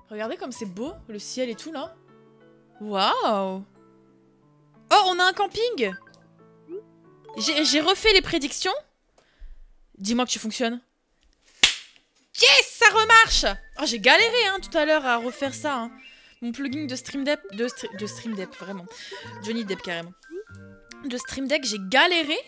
Regardez comme c'est beau, le ciel et tout, là. Waouh. Oh, on a un camping. J'ai refait les prédictions. Dis-moi que tu fonctionnes. Yes, ça remarche. Oh, j'ai galéré hein, tout à l'heure à refaire ça. Hein. Mon plugin de Stream Deck, de Stream Deck, vraiment. Johnny Depp, carrément. De Stream Deck, j'ai galéré.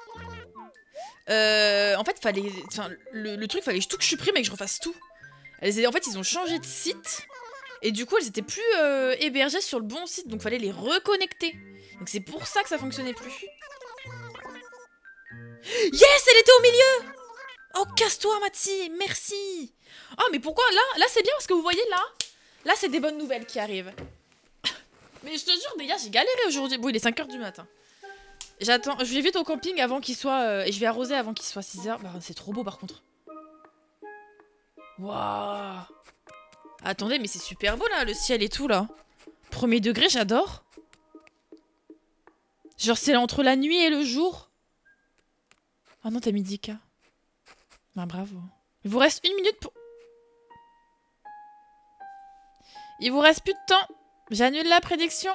En fait, fallait, le truc, fallait tout que je supprime et que je refasse tout. En fait, ils ont changé de site. Et du coup, elles étaient plus hébergées sur le bon site. Donc, fallait les reconnecter. Donc, c'est pour ça que ça fonctionnait plus. Yes, elle était au milieu. Oh, casse-toi, Mathy, merci. Oh, mais pourquoi là c'est bien parce que vous voyez, là, c'est des bonnes nouvelles qui arrivent. Mais je te jure, les gars, j'ai galéré aujourd'hui. Bon, il est 5 h du matin. J'attends, je vais vite au camping avant qu'il soit... et je vais arroser avant qu'il soit 6 h. Bah, c'est trop beau, par contre. Waouh. Attendez, mais c'est super beau, là, le ciel et tout, là. Premier degré, j'adore. Genre, c'est entre la nuit et le jour. Ah non, t'as mis 10K. Bah, bravo. Il vous reste 1 minute pour... Il vous reste plus de temps. J'annule la prédiction.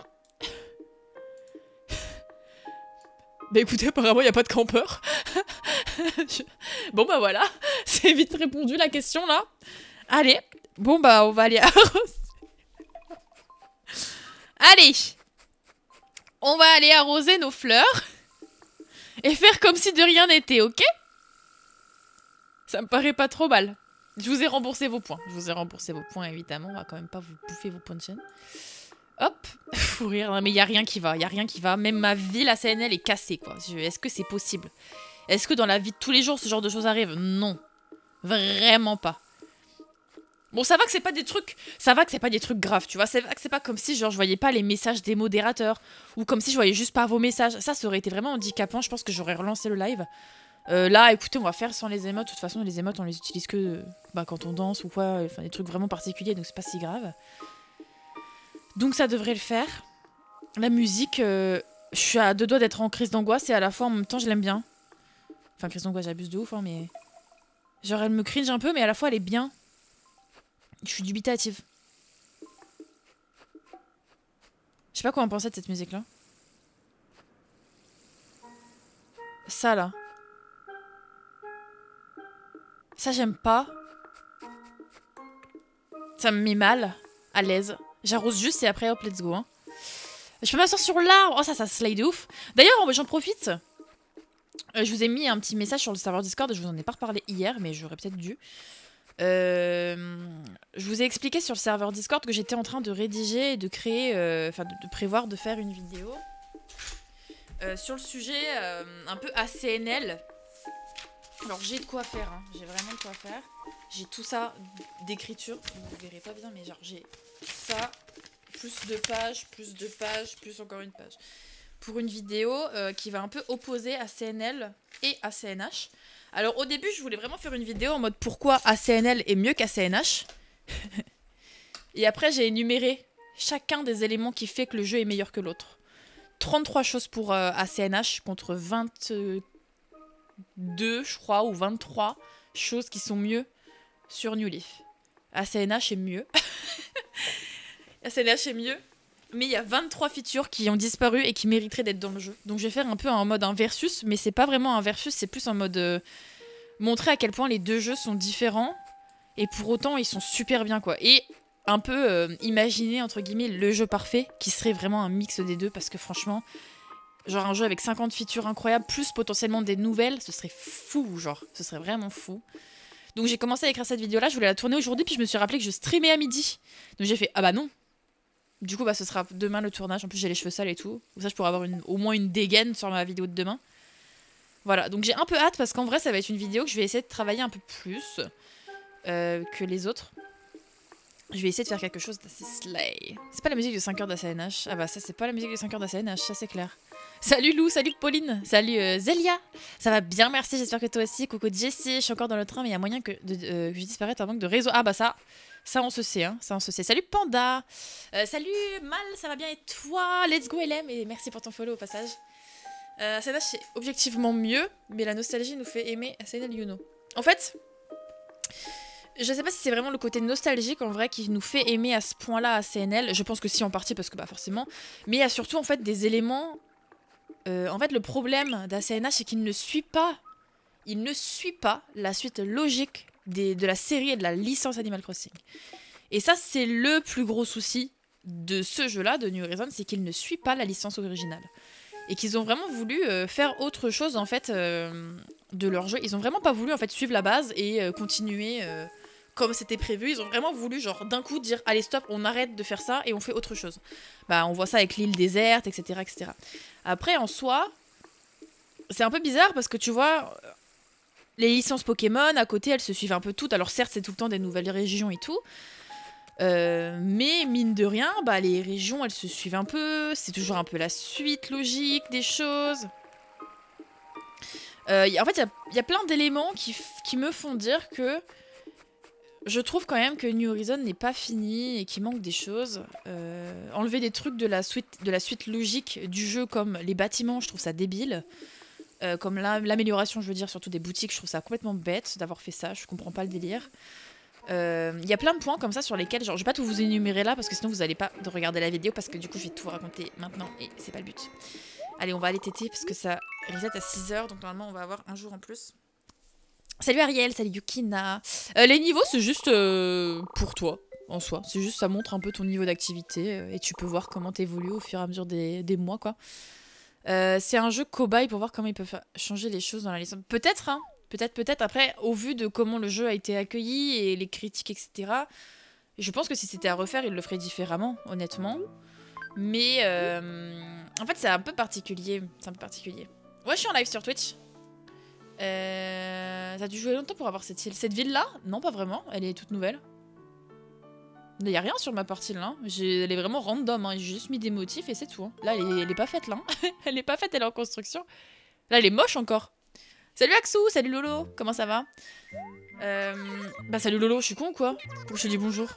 Bah écoutez, apparemment, il n'y a pas de campeur. Bon, bah voilà. C'est vite répondu, la question, là. Allez. Bon, bah, on va aller arroser. Allez. On va aller arroser nos fleurs. Et faire comme si de rien n'était, ok? Ça me paraît pas trop mal. Je vous ai remboursé vos points. Je vous ai remboursé vos points, évidemment. On va quand même pas vous bouffer vos points de chaîne. Hop. Fou rire. Non, mais il y a rien qui va. Il y a rien qui va. Même ma vie, la CNL est cassée, quoi. Est-ce que c'est possible? Est-ce que dans la vie de tous les jours, ce genre de choses arrive? Non. Vraiment pas. Bon, ça va que c'est pas des trucs... Ça va que c'est pas des trucs graves, tu vois. C'est pas comme si, genre, je voyais pas les messages des modérateurs. Ou comme si je voyais juste pas vos messages. Ça aurait été vraiment handicapant. Je pense que j'aurais relancé le live. Là, écoutez, on va faire sans les émotes. De toute façon, les émotes, on les utilise que quand on danse ou quoi. Enfin, des trucs vraiment particuliers, donc c'est pas si grave. Donc ça devrait le faire. La musique, je suis à 2 doigts d'être en crise d'angoisse et à la fois, en même temps, je l'aime bien. Enfin, crise d'angoisse, j'abuse de ouf, hein, mais... Genre, elle me cringe un peu, mais à la fois, elle est bien. Je suis dubitative. Je sais pas quoi en penser de cette musique-là. Ça, là. Ça, j'aime pas. Ça me met mal, à l'aise. J'arrose juste et après, hop, let's go. Hein. Je peux m'asseoir sur l'arbre. Oh, ça slide de ouf. D'ailleurs, j'en profite. Je vous ai mis un petit message sur le serveur Discord. Je vous en ai pas reparlé hier, mais j'aurais peut-être dû. Je vous ai expliqué sur le serveur Discord que j'étais en train de rédiger et de créer... Enfin, de prévoir de faire une vidéo sur le sujet un peu ACNL. Alors j'ai de quoi faire, hein. J'ai vraiment de quoi faire. J'ai tout ça d'écriture, vous verrez pas bien, mais genre j'ai ça, plus 2 pages, plus encore une page. Pour une vidéo qui va un peu opposer ACNL et ACNH. Alors au début je voulais vraiment faire une vidéo en mode pourquoi ACNL est mieux qu'ACNH. Et après j'ai énuméré chacun des éléments qui fait que le jeu est meilleur que l'autre. 33 choses pour ACNH contre 22, je crois, ou 23 choses qui sont mieux sur New Leaf. ACNH est mieux. ACNH est mieux. Mais il y a 23 features qui ont disparu et qui mériteraient d'être dans le jeu. Donc je vais faire un peu en mode un versus, mais c'est pas vraiment un versus, c'est plus en mode montrer à quel point les deux jeux sont différents. Et pour autant, ils sont super bien, quoi. Et un peu imaginer, entre guillemets, le jeu parfait, qui serait vraiment un mix des deux, parce que franchement... Genre un jeu avec 50 features incroyables, plus potentiellement des nouvelles, ce serait fou, genre. Ce serait vraiment fou. Donc j'ai commencé à écrire cette vidéo-là, je voulais la tourner aujourd'hui, puis je me suis rappelé que je streamais à midi. Donc j'ai fait, ah bah non. Du coup, bah ce sera demain le tournage, en plus j'ai les cheveux sales et tout. Comme ça, je pourrais avoir au moins une dégaine sur ma vidéo de demain. Voilà, donc j'ai un peu hâte, parce qu'en vrai, ça va être une vidéo que je vais essayer de travailler un peu plus que les autres. Je vais essayer de faire quelque chose d'assez slay. C'est pas la musique de 5 heures d'ACNH. Ah bah ça, c'est pas la musique de 5 heures d'ACNH, ça c'est clair. Salut Lou, salut Pauline, salut Zelia. Ça va bien, merci, j'espère que toi aussi. Coucou Jessie, je suis encore dans le train, mais il y a moyen que je disparaisse en manque de réseau. Ah bah ça on se sait, hein, ça on se sait. Salut Panda, salut Mal, ça va bien et toi? Let's go LM, et merci pour ton follow au passage. ACNH c'est objectivement mieux, mais la nostalgie nous fait aimer ACNL You know. En fait... Je sais pas si c'est vraiment le côté nostalgique en vrai qui nous fait aimer à ce point-là à CNL. Je pense que si en partie parce que bah forcément. Mais il y a surtout en fait des éléments. En fait le problème d'ACNH c'est qu'il ne suit pas. Il ne suit pas la suite logique de la série et de la licence Animal Crossing. Et ça c'est le plus gros souci de ce jeu-là, de New Horizons, c'est qu'il ne suit pas la licence originale. Et qu'ils ont vraiment voulu faire autre chose en fait de leur jeu. Ils ont vraiment pas voulu en fait suivre la base et continuer comme c'était prévu. Ils ont vraiment voulu genre d'un coup dire allez stop, on arrête de faire ça et on fait autre chose. Bah on voit ça avec l'île déserte, etc., etc. Après en soi, c'est un peu bizarre parce que tu vois, les licences Pokémon à côté elles se suivent un peu toutes. Alors certes c'est tout le temps des nouvelles régions et tout. Mais mine de rien, bah, les régions elles se suivent un peu, c'est toujours un peu la suite logique des choses. En fait, il y a plein d'éléments qui me font dire que je trouve quand même que New Horizons n'est pas fini et qu'il manque des choses. Enlever des trucs de la suite logique du jeu comme les bâtiments, je trouve ça débile. Comme l'amélioration, je veux dire, surtout des boutiques, je trouve ça complètement bête d'avoir fait ça, je comprends pas le délire. Y a plein de points comme ça sur lesquels, genre, je vais pas tout vous énumérer là parce que sinon vous allez pas regarder la vidéo parce que du coup je vais tout vous raconter maintenant et c'est pas le but. Allez, on va aller téter parce que ça reset à 6h donc normalement on va avoir un jour en plus. Salut Ariel, salut Yukina. Les niveaux c'est juste pour toi en soi, c'est juste ça montre un peu ton niveau d'activité et tu peux voir comment t'évolues au fur et à mesure des mois quoi. C'est un jeu cobaye pour voir comment ils peuvent changer les choses dans la licence. Peut-être hein. Peut-être. Après, au vu de comment le jeu a été accueilli et les critiques, etc., je pense que si c'était à refaire, il le ferait différemment, honnêtement. Mais en fait, c'est un peu particulier. Ouais, je suis en live sur Twitch. T'as dû jouer longtemps pour avoir cette île. Cette ville-là? Non, pas vraiment. Elle est toute nouvelle. Il n'y a rien sur ma partie là. Elle est vraiment random. Hein. J'ai juste mis des motifs et c'est tout. Hein. Là, elle est pas faite là. Elle est pas faite, elle est en construction. Là, elle est moche encore. Salut Axou, salut Lolo, comment ça va? Bah salut Lolo, je suis con ou quoi? Pourquoi je te dis bonjour?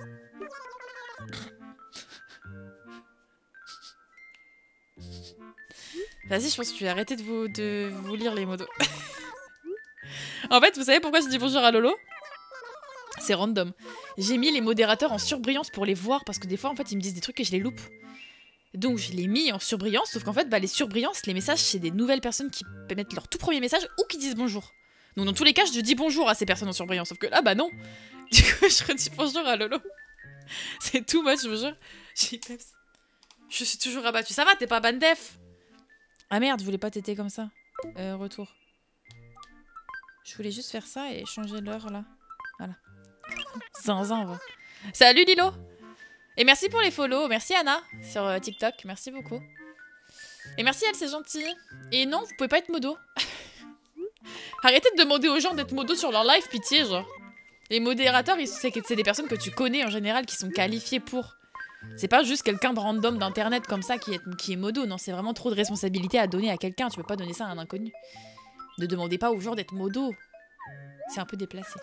Vas-y, je pense que tu vas arrêter de vous lire les modos. En fait, vous savez pourquoi je dis bonjour à Lolo? C'est random. J'ai mis les modérateurs en surbrillance pour les voir parce que des fois, en fait, ils me disent des trucs et je les loupe. Donc je l'ai mis en surbrillance, sauf qu'en fait, bah, les surbrillances, les messages, c'est des nouvelles personnes qui mettent leur tout premier message ou qui disent bonjour. Donc dans tous les cas, je dis bonjour à ces personnes en surbrillance, sauf que là, bah non. Du coup, je redis bonjour à Lolo. C'est tout much, je vous jure. Je suis toujours abattue. Ça va, t'es pas ban def? Ah merde, je voulais pas t'aider comme ça. Retour. Je voulais juste faire ça et changer l'heure, là. Voilà. Zinzin, va. Salut Lilo! Et merci pour les follow, merci Anna sur TikTok, merci beaucoup. Et merci elle, c'est gentil. Et non, vous pouvez pas être modo. Arrêtez de demander aux gens d'être modo sur leur live, pitié, genre. Les modérateurs, c'est des personnes que tu connais en général qui sont qualifiées pour. C'est pas juste quelqu'un de random d'internet comme ça qui est modo, non, c'est vraiment trop de responsabilité à donner à quelqu'un, tu peux pas donner ça à un inconnu. Ne demandez pas aux gens d'être modo. C'est un peu déplacé.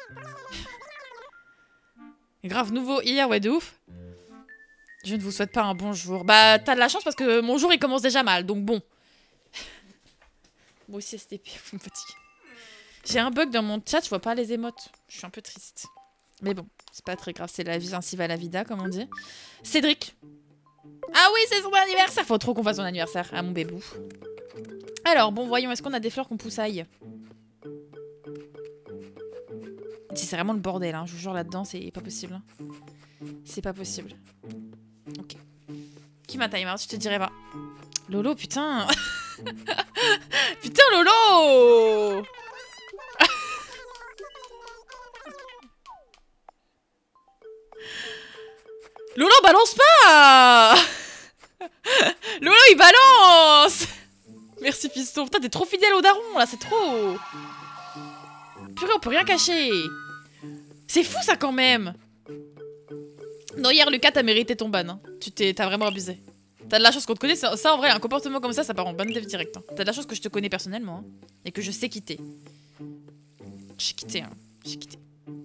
Grave nouveau hier, ouais de ouf. Je ne vous souhaite pas un bon jour. Bah, t'as de la chance parce que mon jour, il commence déjà mal, donc bon. Moi aussi, STP, vous me fatiguez. J'ai un bug dans mon chat, je vois pas les émotes. Je suis un peu triste. Mais bon, c'est pas très grave, c'est la vie, ainsi va la vida, comme on dit. Cédric. Ah oui, c'est son anniversaire. Faut trop qu'on fasse son anniversaire à mon bébou. Alors, bon, voyons, est-ce qu'on a des fleurs qu'on poussaille? C'est vraiment le bordel, hein. Je vous jure, là-dedans, c'est pas possible. Hein. C'est pas possible. Ok. Qui m'a timer? Je te dirais pas. Lolo, putain. Putain, Lolo. Lolo, balance pas. Lolo, il balance. Merci, fiston. Putain, t'es trop fidèle au daron, là, c'est trop. Purée, on peut rien cacher. C'est fou, ça, quand même. Non, hier, Lucas, t'as mérité ton ban. Hein. T'as vraiment abusé. T'as de la chance qu'on te connaisse. Ça, en vrai, un comportement comme ça part en ban dev direct. Hein. T'as de la chance que je te connais personnellement. Hein, et que je sais quitter. J'ai quitté, hein. J'ai quitté.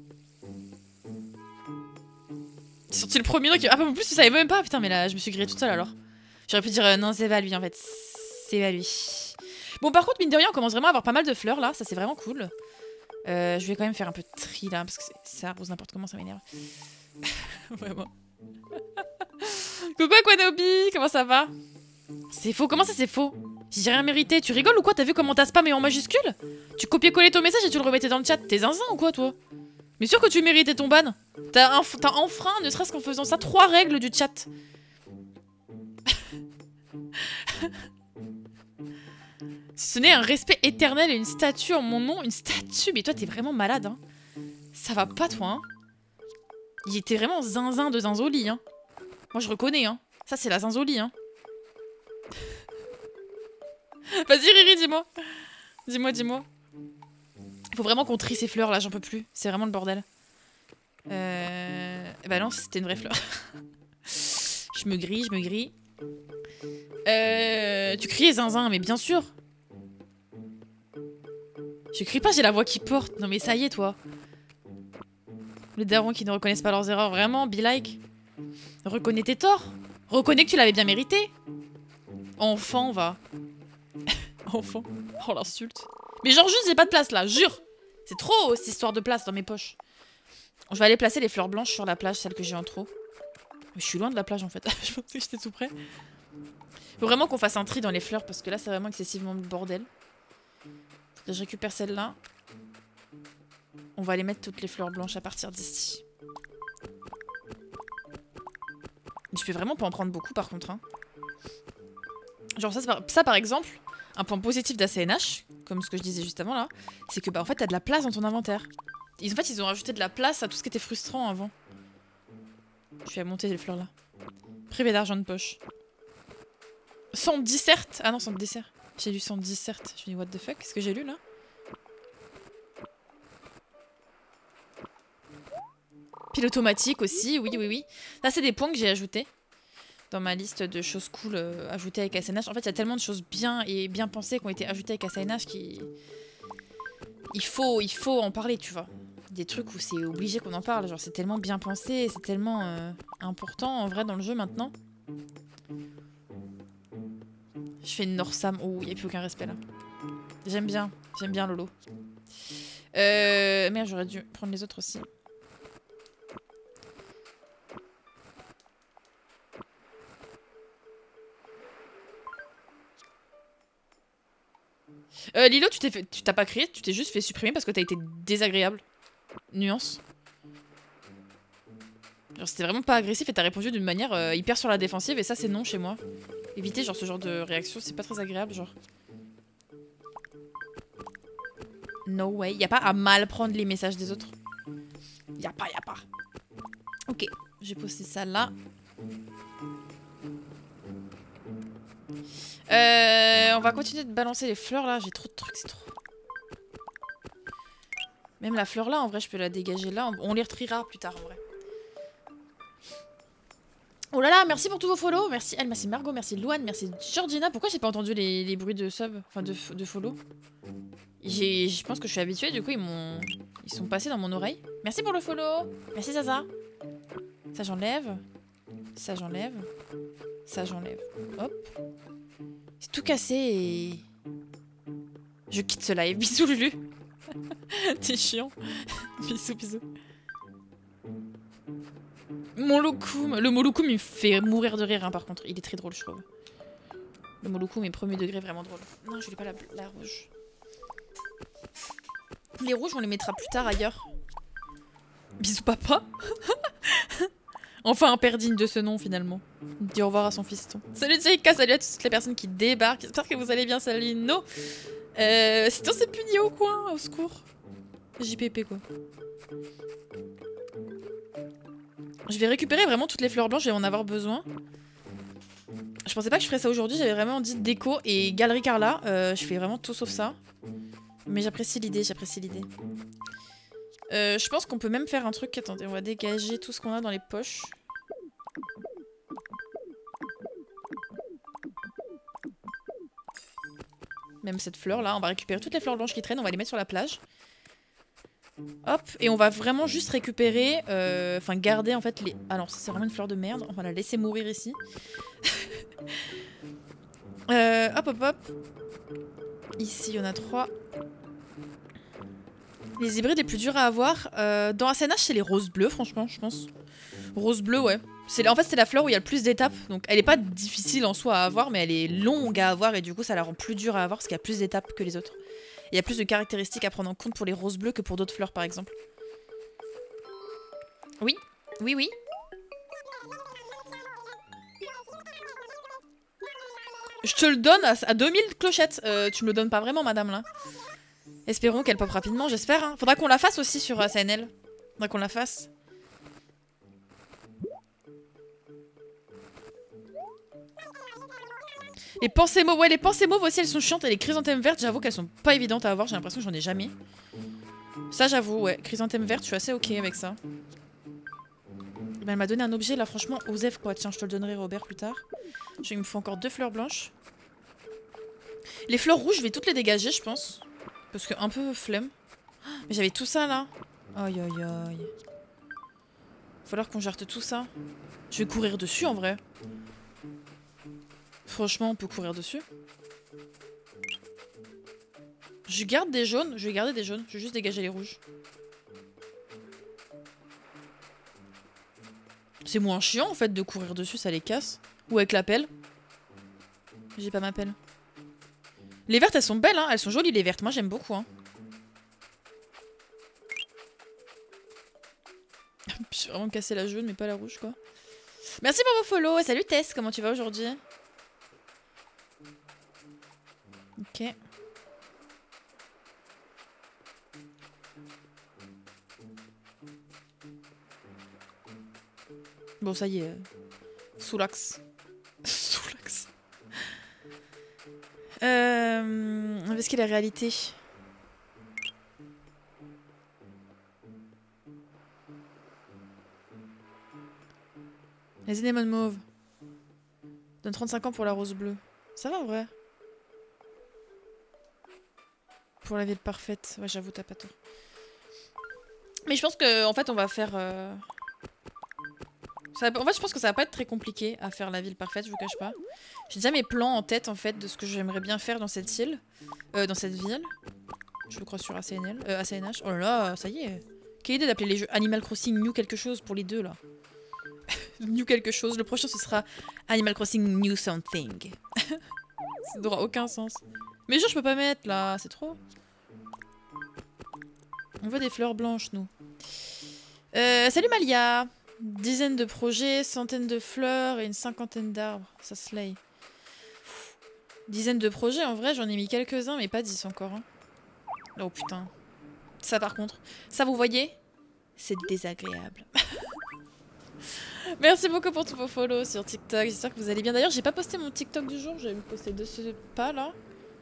J'ai sorti le premier truc. Ah, bah, en plus, tu savais même pas. Putain, mais là, je me suis grillée toute seule alors. J'aurais pu dire non, c'est pas lui en fait. C'est pas lui. Bon, par contre, mine de rien, on commence vraiment à avoir pas mal de fleurs là. Ça, c'est vraiment cool. Je vais quand même faire un peu de tri là, parce que ça arrose n'importe comment, ça m'énerve. Vraiment. Coucou Aquanobi, comment ça va? C'est faux, comment ça c'est faux? J'ai rien mérité, tu rigoles ou quoi? T'as vu comment t'as spamé en majuscule? Tu copiais-collais ton message et tu le remettais dans le chat. T'es zinzin ou quoi toi? Mais sûr que tu méritais ton ban. T'as enfreint, ne serait-ce qu'en faisant ça, 3 règles du chat. Ce n'est un respect éternel et une statue en mon nom. Une statue? Mais toi t'es vraiment malade hein. Ça va pas toi hein. Il était vraiment zinzin de zinzoli hein. Moi je reconnais hein. Ça c'est la zinzoli hein. Vas-y Riri, dis-moi. Dis-moi. Faut vraiment qu'on trie ces fleurs là, j'en peux plus. C'est vraiment le bordel. Bah non, c'était une vraie fleur. je me grille. Tu criais zinzin, mais bien sûr. Je crie pas, j'ai la voix qui porte. Non mais ça y est toi. Les darons qui ne reconnaissent pas leurs erreurs, vraiment, be like. Reconnais tes torts. Reconnais que tu l'avais bien mérité. Enfant, va. Enfant. Oh l'insulte. Mais genre juste j'ai pas de place là, jure. C'est trop cette histoire de place dans mes poches. Je vais aller placer les fleurs blanches sur la plage, celles que j'ai en trop. Mais je suis loin de la plage en fait. Je pensais que j'étais tout près. Faut vraiment qu'on fasse un tri dans les fleurs parce que là c'est vraiment excessivement le bordel. Faut que je récupère celle-là. On va aller mettre toutes les fleurs blanches à partir d'ici. Mais je peux vraiment pas en prendre beaucoup par contre hein. Genre ça par exemple, un point positif d'ACNH, comme ce que je disais juste avant là, c'est que bah en fait t'as de la place dans ton inventaire. En fait ils ont rajouté de la place à tout ce qui était frustrant avant. Je vais monter les fleurs là. Privé d'argent de poche. Sans dissert. Ah non, sans dessert. J'ai lu sans dissert. Je me dis what the fuck, qu'est-ce que j'ai lu là? Pile automatique aussi, oui. Là c'est des points que j'ai ajoutés dans ma liste de choses cool ajoutées avec ACNH. En fait, il y a tellement de choses bien pensées qui ont été ajoutées avec ACNH qui... Il faut en parler, tu vois. Des trucs où c'est obligé qu'on en parle. Genre, c'est tellement bien pensé, c'est tellement important, en vrai, dans le jeu, maintenant. Je fais une Norsam. Oh, il n'y a plus aucun respect, là. J'aime bien Lolo. Merde, j'aurais dû prendre les autres aussi. Lilo, tu t'as pas crié, tu t'es juste fait supprimer parce que t'as été désagréable. Nuance. Genre c'était vraiment pas agressif et t'as répondu d'une manière hyper sur la défensive et ça c'est non chez moi. Évitez genre ce genre de réaction, c'est pas très agréable genre. No way, y a pas à mal prendre les messages des autres. Y a pas. Ok, j'ai posté ça là. On va continuer de balancer les fleurs là, j'ai trop de trucs, c'est trop. Même la fleur là, en vrai, je peux la dégager là. On les retriera plus tard en vrai. Oh là là, merci pour tous vos follow. Merci Elle, merci Margot, merci Louane, merci Georgina. Pourquoi j'ai pas entendu les bruits de sub, enfin de follow? Je pense que je suis habituée, du coup ils sont passés dans mon oreille. Merci pour le follow. Merci Zaza. Ça j'enlève. Ça j'enlève. Ça j'enlève. Hop. C'est tout cassé et... Je quitte ce live. Bisous Lulu. T'es chiant. Bisous. Molokoum. Le Molokoum il me fait mourir de rire hein, par contre. Il est très drôle je trouve. Le Molokoum est premier degré vraiment drôle. Non je voulais pas la rouge. Les rouges on les mettra plus tard ailleurs. Bisous papa. Enfin un père digne de ce nom finalement. Il dit au revoir à son fiston. Salut Jessica, salut à toutes les personnes qui débarquent. J'espère que vous allez bien, salut No. Sinon c'est puni au coin, au secours. JPP quoi. Je vais récupérer vraiment toutes les fleurs blanches, je vais en avoir besoin. Je pensais pas que je ferais ça aujourd'hui, j'avais vraiment dit déco et galerie Carla. Je fais vraiment tout sauf ça. Mais j'apprécie l'idée, je pense qu'on peut même faire un truc. Attendez, on va dégager tout ce qu'on a dans les poches. Même cette fleur là, on va récupérer toutes les fleurs blanches qui traînent, on va les mettre sur la plage. Hop, et on va vraiment juste récupérer, enfin garder en fait les... Ah non, ça c'est vraiment une fleur de merde, on va la laisser mourir ici. Hop. Ici il y en a 3. Les hybrides les plus durs à avoir. Dans ACNH, c'est les roses bleues, franchement, je pense. Rose bleu, ouais. En fait, c'est la fleur où il y a le plus d'étapes. Donc, elle est pas difficile en soi à avoir, mais elle est longue à avoir et du coup, ça la rend plus dure à avoir parce qu'il y a plus d'étapes que les autres. Il y a plus de caractéristiques à prendre en compte pour les roses bleues que pour d'autres fleurs, par exemple. Oui, oui, oui. Je te le donne à 2000 clochettes. Tu me le donnes pas vraiment, madame, là. Espérons qu'elle pop rapidement, j'espère. Hein. Faudra qu'on la fasse aussi sur CNL. Faudra qu'on la fasse. Les pensées mauves, ouais, les pensées mauves aussi, elles sont chiantes. Et les chrysanthèmes vertes, j'avoue qu'elles sont pas évidentes à avoir. J'ai l'impression que j'en ai jamais. Ça, j'avoue, ouais. Chrysanthème verte, je suis assez ok avec ça. Ben, elle m'a donné un objet, là, franchement, Osef, quoi. Tiens, je te le donnerai, Robert, plus tard. Il me faut encore 2 fleurs blanches. Les fleurs rouges, je vais toutes les dégager, je pense. Parce que un peu flemme. Mais j'avais tout ça, là. Aïe, aïe, aïe. Il va falloir qu'on jarte tout ça. Je vais courir dessus, en vrai. Franchement, on peut courir dessus. Je garde des jaunes. Je vais garder des jaunes. Je vais juste dégager les rouges. C'est moins chiant, en fait, de courir dessus. Ça les casse. Ou avec la pelle. J'ai pas ma pelle. Les vertes, elles sont belles, hein. Elles sont jolies, les vertes. Moi, j'aime beaucoup, hein. Je vais vraiment casser la jaune, mais pas la rouge, quoi. Merci pour vos follow. Salut Tess, comment tu vas aujourd'hui? Ok. Bon, ça y est. Soulax. Soulax. Est-ce qu'il y a la réalité? Les anémones mauves. Donne 35 ans pour la rose bleue. Ça va en vrai? Pour la ville parfaite. Ouais, j'avoue, t'as pas tort. Mais je pense que en fait, on va faire... En fait, je pense que ça va pas être très compliqué à faire la ville parfaite, je vous cache pas. J'ai déjà mes plans en tête, en fait, de ce que j'aimerais bien faire dans cette île. Dans cette ville. Je le crois sur ACNL. ACNH. Oh là là, ça y est. Quelle idée d'appeler les jeux Animal Crossing New quelque chose pour les deux, là. New quelque chose. Le prochain, ce sera Animal Crossing New Something. Ça n'aura aucun sens. Mais genre, je peux pas mettre, là. C'est trop. On veut des fleurs blanches, nous. Salut Malia. Dizaines de projets, centaines de fleurs et une cinquantaine d'arbres. Ça slay. Dizaines de projets, en vrai, j'en ai mis quelques-uns, mais pas 10 encore. Hein. Oh putain. Ça, par contre. Ça, vous voyez? C'est désagréable. Merci beaucoup pour tous vos follow sur TikTok. J'espère que vous allez bien. D'ailleurs, j'ai pas posté mon TikTok du jour. Je vais me poster de ce pas, là.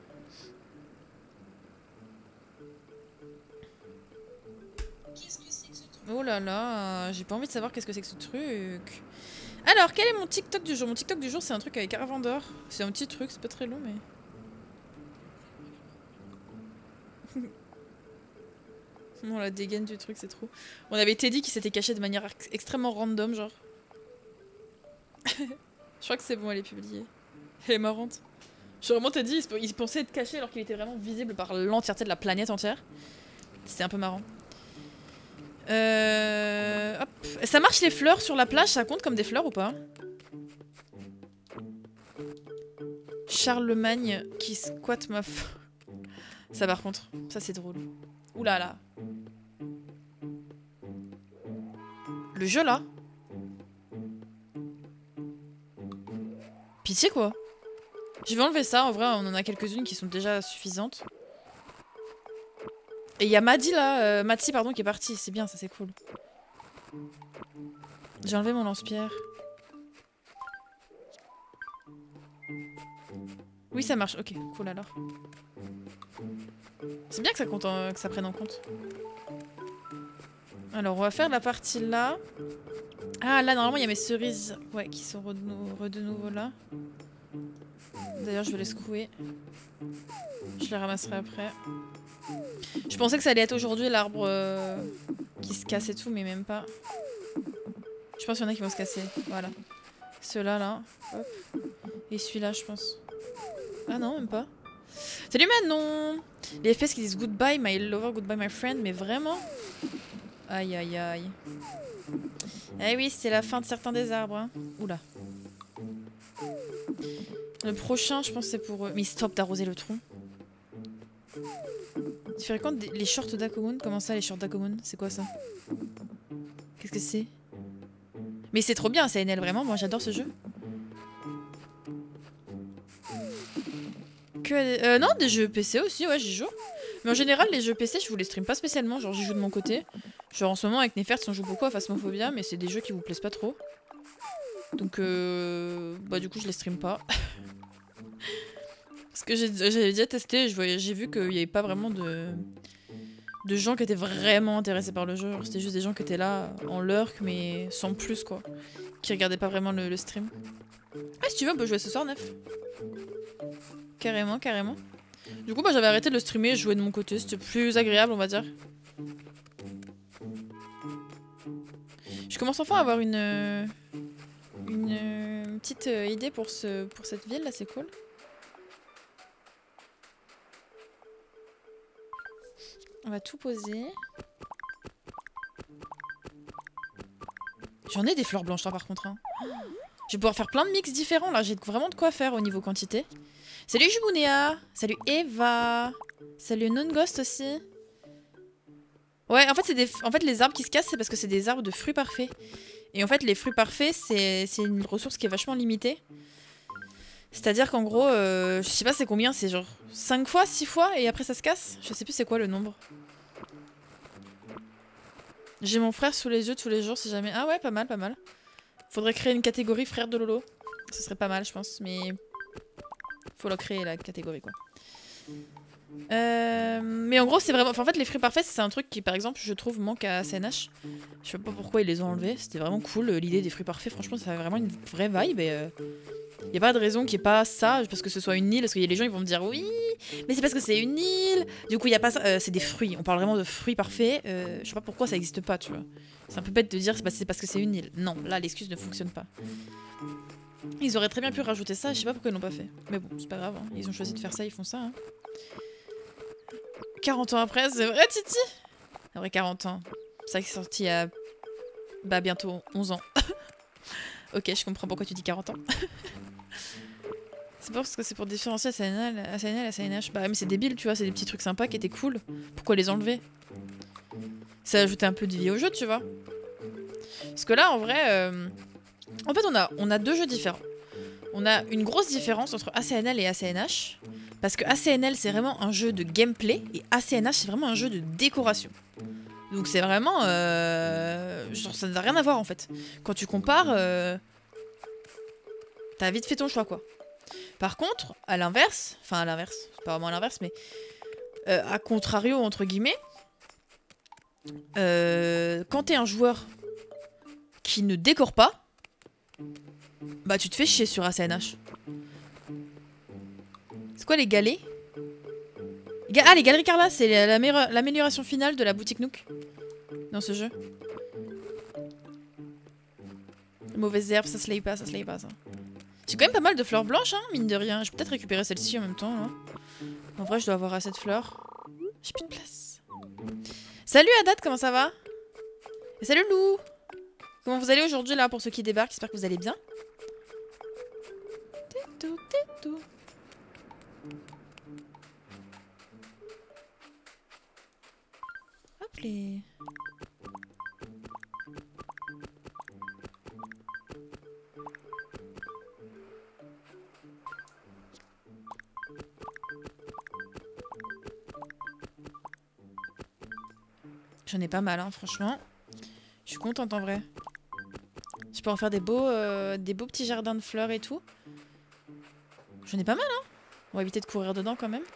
Oh là là, j'ai pas envie de savoir qu'est-ce que c'est que ce truc. Alors, quel est mon TikTok du jour? Mon TikTok du jour, c'est un truc avec Arvandor. C'est un petit truc, c'est pas très long, mais... Non, la dégaine du truc, c'est trop... On avait Teddy qui s'était caché de manière extrêmement random, genre. Je crois que c'est bon, elle est publiée. Elle est marrante. Je vraiment Teddy, il pensait être caché alors qu'il était vraiment visible par l'entièreté de la planète entière. C'était un peu marrant. Hop. Ça marche les fleurs sur la plage, ça compte comme des fleurs ou pas? Charlemagne qui squatte ma fleur. Ça par contre, ça c'est drôle. Ouh là là. Le jeu là. Pitié quoi. Je vais enlever ça, en vrai on en a quelques-unes qui sont déjà suffisantes. Et il y a Maddy là, Matsi pardon qui est parti, c'est bien, ça c'est cool. J'ai enlevé mon lance-pierre. Oui ça marche, ok, cool alors. C'est bien que ça, que ça prenne en compte. Alors on va faire la partie là. Ah là normalement il y a mes cerises ouais, qui sont de nouveau là. D'ailleurs je vais les secouer. Je les ramasserai après. Je pensais que ça allait être aujourd'hui l'arbre qui se casse et tout, mais même pas. Je pense qu'il y en a qui vont se casser. Voilà. Ceux-là, là. Hop. Et celui-là, je pense. Ah non, même pas. Salut Manon. Les FPS qui disent goodbye my lover, goodbye my friend, mais vraiment? Aïe aïe aïe. Eh oui, c'est la fin de certains des arbres. Hein. Oula. Le prochain, je pense, c'est pour eux. Mais stop d'arroser le tronc. Tu fréquentes les shorts d'Akomon? Comment ça, les shorts d'Akomon? C'est quoi ça? Qu'est-ce que c'est? Mais c'est trop bien, CNL, vraiment. Moi, j'adore ce jeu. Non, des jeux PC aussi, ouais, j'y joue. Mais en général, les jeux PC, je vous les stream pas spécialement. Genre, j'y joue de mon côté. Genre, en ce moment, avec Nefertz, on joue beaucoup à Phasmophobia, mais c'est des jeux qui vous plaisent pas trop. Donc, bah, du coup, je les stream pas. Parce que j'avais déjà testé, j'ai vu qu'il y avait pas vraiment de gens qui étaient vraiment intéressés par le jeu. C'était juste des gens qui étaient là en lurk, mais sans plus, quoi. Qui regardaient pas vraiment le stream. Ah, si tu veux, on peut jouer ce soir, Nef. Carrément, carrément. Du coup, bah, j'avais arrêté de le streamer et jouer de mon côté. C'était plus agréable, on va dire. Je commence enfin à avoir une petite idée pour cette ville, là, c'est cool. On va tout poser. J'en ai des fleurs blanches, hein, par contre. Hein. Je vais pouvoir faire plein de mix différents, là. J'ai vraiment de quoi faire au niveau quantité. Salut Jubounéa. Salut Eva. Salut Non-Ghost aussi. Ouais, en fait, les arbres qui se cassent, c'est parce que c'est des arbres de fruits parfaits. Et en fait, les fruits parfaits, c'est une ressource qui est vachement limitée. C'est-à-dire qu'en gros, je sais pas c'est combien, c'est genre 5 fois, 6 fois, et après ça se casse. Je sais plus c'est quoi le nombre. J'ai mon frère sous les yeux tous les jours si jamais... Ah ouais, pas mal, pas mal. Faudrait créer une catégorie frère de Lolo. Ce serait pas mal, je pense, mais... Faut la créer, la catégorie, quoi. Mais en gros, c'est vraiment... Enfin, en fait, les fruits parfaits, c'est un truc qui, par exemple, je trouve manque à CNH. Je sais pas pourquoi ils les ont enlevés. C'était vraiment cool, l'idée des fruits parfaits. Franchement, ça avait vraiment une vraie vibe et... Y a pas de raison qu'il n'y ait pas ça, parce que ce soit une île, parce que les gens ils vont me dire oui, mais c'est parce que c'est une île. Du coup, il y a pas ça, c'est des fruits. On parle vraiment de fruits parfaits. Je sais pas pourquoi ça existe pas, tu vois. C'est un peu bête de dire c'est parce que c'est une île. Non, là l'excuse ne fonctionne pas. Ils auraient très bien pu rajouter ça, je sais pas pourquoi ils l'ont pas fait. Mais bon, c'est pas grave, hein. Ils ont choisi de faire ça, ils font ça. Hein. 40 ans après, c'est vrai, Titi? Après 40 ans. Ça qui est sorti il y a... Bah, bientôt 11 ans. Ok, je comprends pourquoi tu dis 40 ans. C'est parce que c'est pour différencier ACNL et ACNH. Bah mais c'est débile, tu vois, c'est des petits trucs sympas qui étaient cool. Pourquoi les enlever? Ça ajoutait un peu de vie au jeu, tu vois. Parce que là, en vrai... En fait, on a deux jeux différents. On a une grosse différence entre ACNL et ACNH. Parce que ACNL, c'est vraiment un jeu de gameplay. Et ACNH, c'est vraiment un jeu de décoration. Donc c'est vraiment... genre, ça n'a rien à voir, en fait. Quand tu compares... T'as vite fait ton choix, quoi. Par contre, à l'inverse... Enfin, à l'inverse. C'est pas vraiment à l'inverse, mais... à contrario, entre guillemets... quand t'es un joueur qui ne décore pas... Bah, tu te fais chier sur ACNH. C'est quoi les galets? Ah, les galeries Carla, c'est l'amélioration finale de la boutique Nook. Dans ce jeu. Mauvaise herbe, ça se laye pas, ça. J'ai quand même pas mal de fleurs blanches, hein, mine de rien. Je vais peut-être récupérer celle-ci en même temps. Hein. En vrai, je dois avoir assez de fleurs. J'ai plus de place. Salut Haddad, comment ça va? Et salut Lou. Comment vous allez aujourd'hui, là, pour ceux qui débarquent? J'espère que vous allez bien. Tétou. Hop les... J'en ai pas mal, hein, franchement. Je suis contente en vrai. Je peux en faire des beaux petits jardins de fleurs et tout. J'en ai pas mal, hein. On va éviter de courir dedans quand même.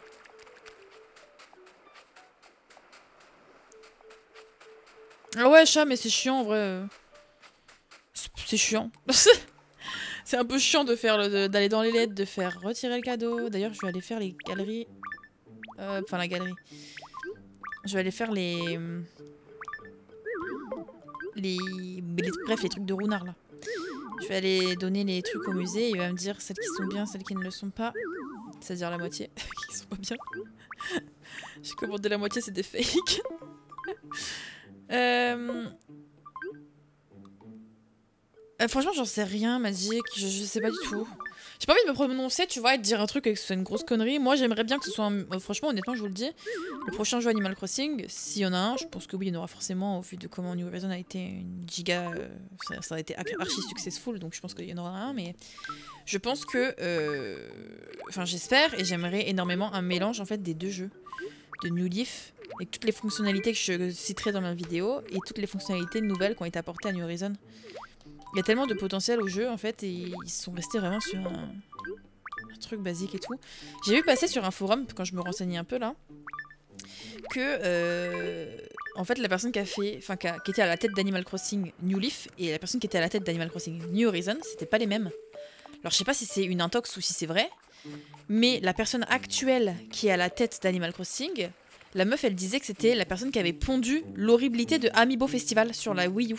Ah ouais, chat, mais c'est chiant en vrai. C'est chiant. C'est un peu chiant de faire d'aller dans les lettres, de faire retirer le cadeau. D'ailleurs, je vais aller faire les galeries. Enfin, la galerie. Je vais aller faire bref, les trucs de Runard là. Je vais aller donner les trucs au musée et il va me dire celles qui sont bien, celles qui ne le sont pas. C'est-à-dire la moitié qui sont vois bien. J'ai commandé la moitié, c'est des fakes. Franchement, j'en sais rien, Magic. Je sais pas du tout. J'ai pas envie de me prononcer, tu vois, et de dire un truc et que ce soit une grosse connerie. Moi, j'aimerais bien que ce soit franchement, honnêtement, je vous le dis, le prochain jeu Animal Crossing, s'il y en a un, je pense que oui, il y en aura forcément, au vu de comment New Horizons a été une giga... ça a été archi successful, donc je pense qu'il y en aura un, mais... Je pense que... Enfin, j'espère, et j'aimerais énormément un mélange, en fait, des deux jeux. De New Leaf, avec toutes les fonctionnalités que je citerai dans ma vidéo, et toutes les fonctionnalités nouvelles qui ont été apportées à New Horizons. Il y a tellement de potentiel au jeu en fait, et ils sont restés vraiment sur un truc basique et tout. J'ai vu passer sur un forum, quand je me renseignais un peu là, que en fait la personne qui a fait, enfin qui était à la tête d'Animal Crossing New Leaf et la personne qui était à la tête d'Animal Crossing New Horizons, c'était pas les mêmes. Alors je sais pas si c'est une intox ou si c'est vrai, mais la personne actuelle qui est à la tête d'Animal Crossing, la meuf elle disait que c'était la personne qui avait pondu l'horribilité de Amiibo Festival sur la Wii U.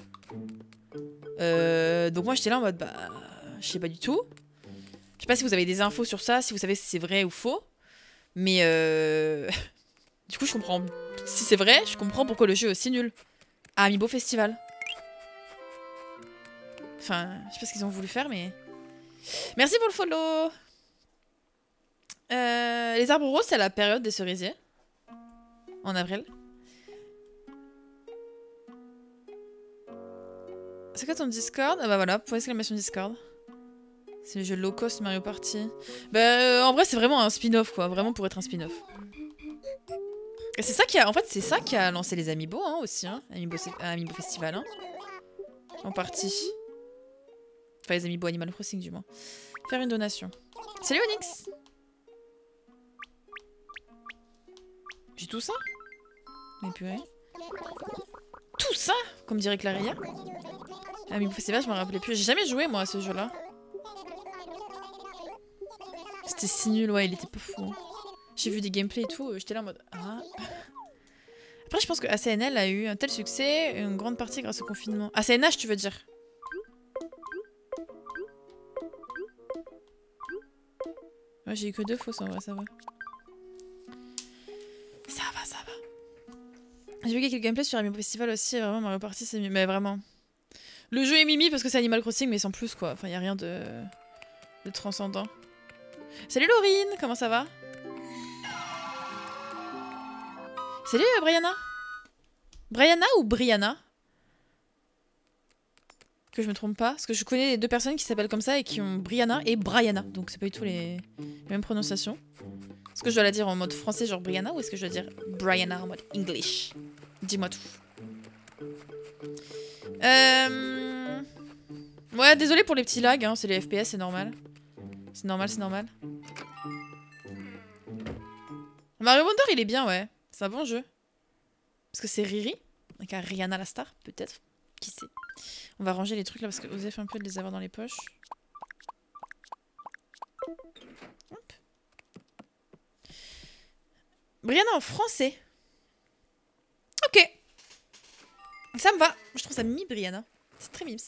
Donc moi j'étais là en mode bah je sais pas du tout. Je sais pas si vous avez des infos sur ça, si vous savez si c'est vrai ou faux. Mais du coup je comprends. Si c'est vrai, je comprends pourquoi le jeu est aussi nul. À Amiibo Festival. Enfin, je sais pas ce qu'ils ont voulu faire mais... Merci pour le follow. Les arbres roses c'est la période des cerisiers. En avril. C'est quoi ton Discord? Ah bah voilà, point d'exclamation Discord. C'est le jeu low cost Mario Party. Bah en vrai c'est vraiment un spin-off quoi, vraiment pour être un spin-off. Et c'est ça qui a, en fait c'est ça qui a lancé les Amiibo hein, aussi, hein. Amiibo Festival hein. En partie. Enfin les Amiibo Animal Crossing du moins. Faire une donation. Salut Onyx. J'ai tout ça? Mais purée. Tout ça? Comme dirait Claria. Amiibo Festival je me rappelais plus. J'ai jamais joué moi à ce jeu là. C'était si nul, ouais, il était pas fou. Hein. J'ai vu des gameplays et tout, j'étais là en mode... Ah. Après, je pense que ACNL a eu un tel succès, une grande partie grâce au confinement. ACNH, tu veux dire? Ouais, j'ai eu que 2 fausses en vrai, ça va. Ça va, ça va. J'ai vu quelques gameplays sur Amiibo Festival aussi, vraiment, Mario Party, c'est mieux. Mais vraiment. Le jeu est mimi parce que c'est Animal Crossing, mais sans plus, quoi. Enfin, y a rien de transcendant. Salut Laurine, comment ça va? Salut Brianna. Brianna ou Brianna? Que je me trompe pas, parce que je connais les 2 personnes qui s'appellent comme ça et qui ont Brianna et Brianna, donc c'est pas du tout les mêmes prononciations. Est-ce que je dois la dire en mode français genre Brianna ou est-ce que je dois dire Brianna en mode English? Dis-moi tout. Ouais, désolé pour les petits lags, hein, c'est les FPS, c'est normal. C'est normal, c'est normal. Mario Wonder, il est bien, ouais. C'est un bon jeu. Parce que c'est Riri. Avec un Rihanna la star, peut-être. Qui sait. On va ranger les trucs là parce que Osef un peu de les avoir dans les poches. Hop. Brianna en français. Ok. Ça me va. Je trouve ça mi Brianna. C'est très mims.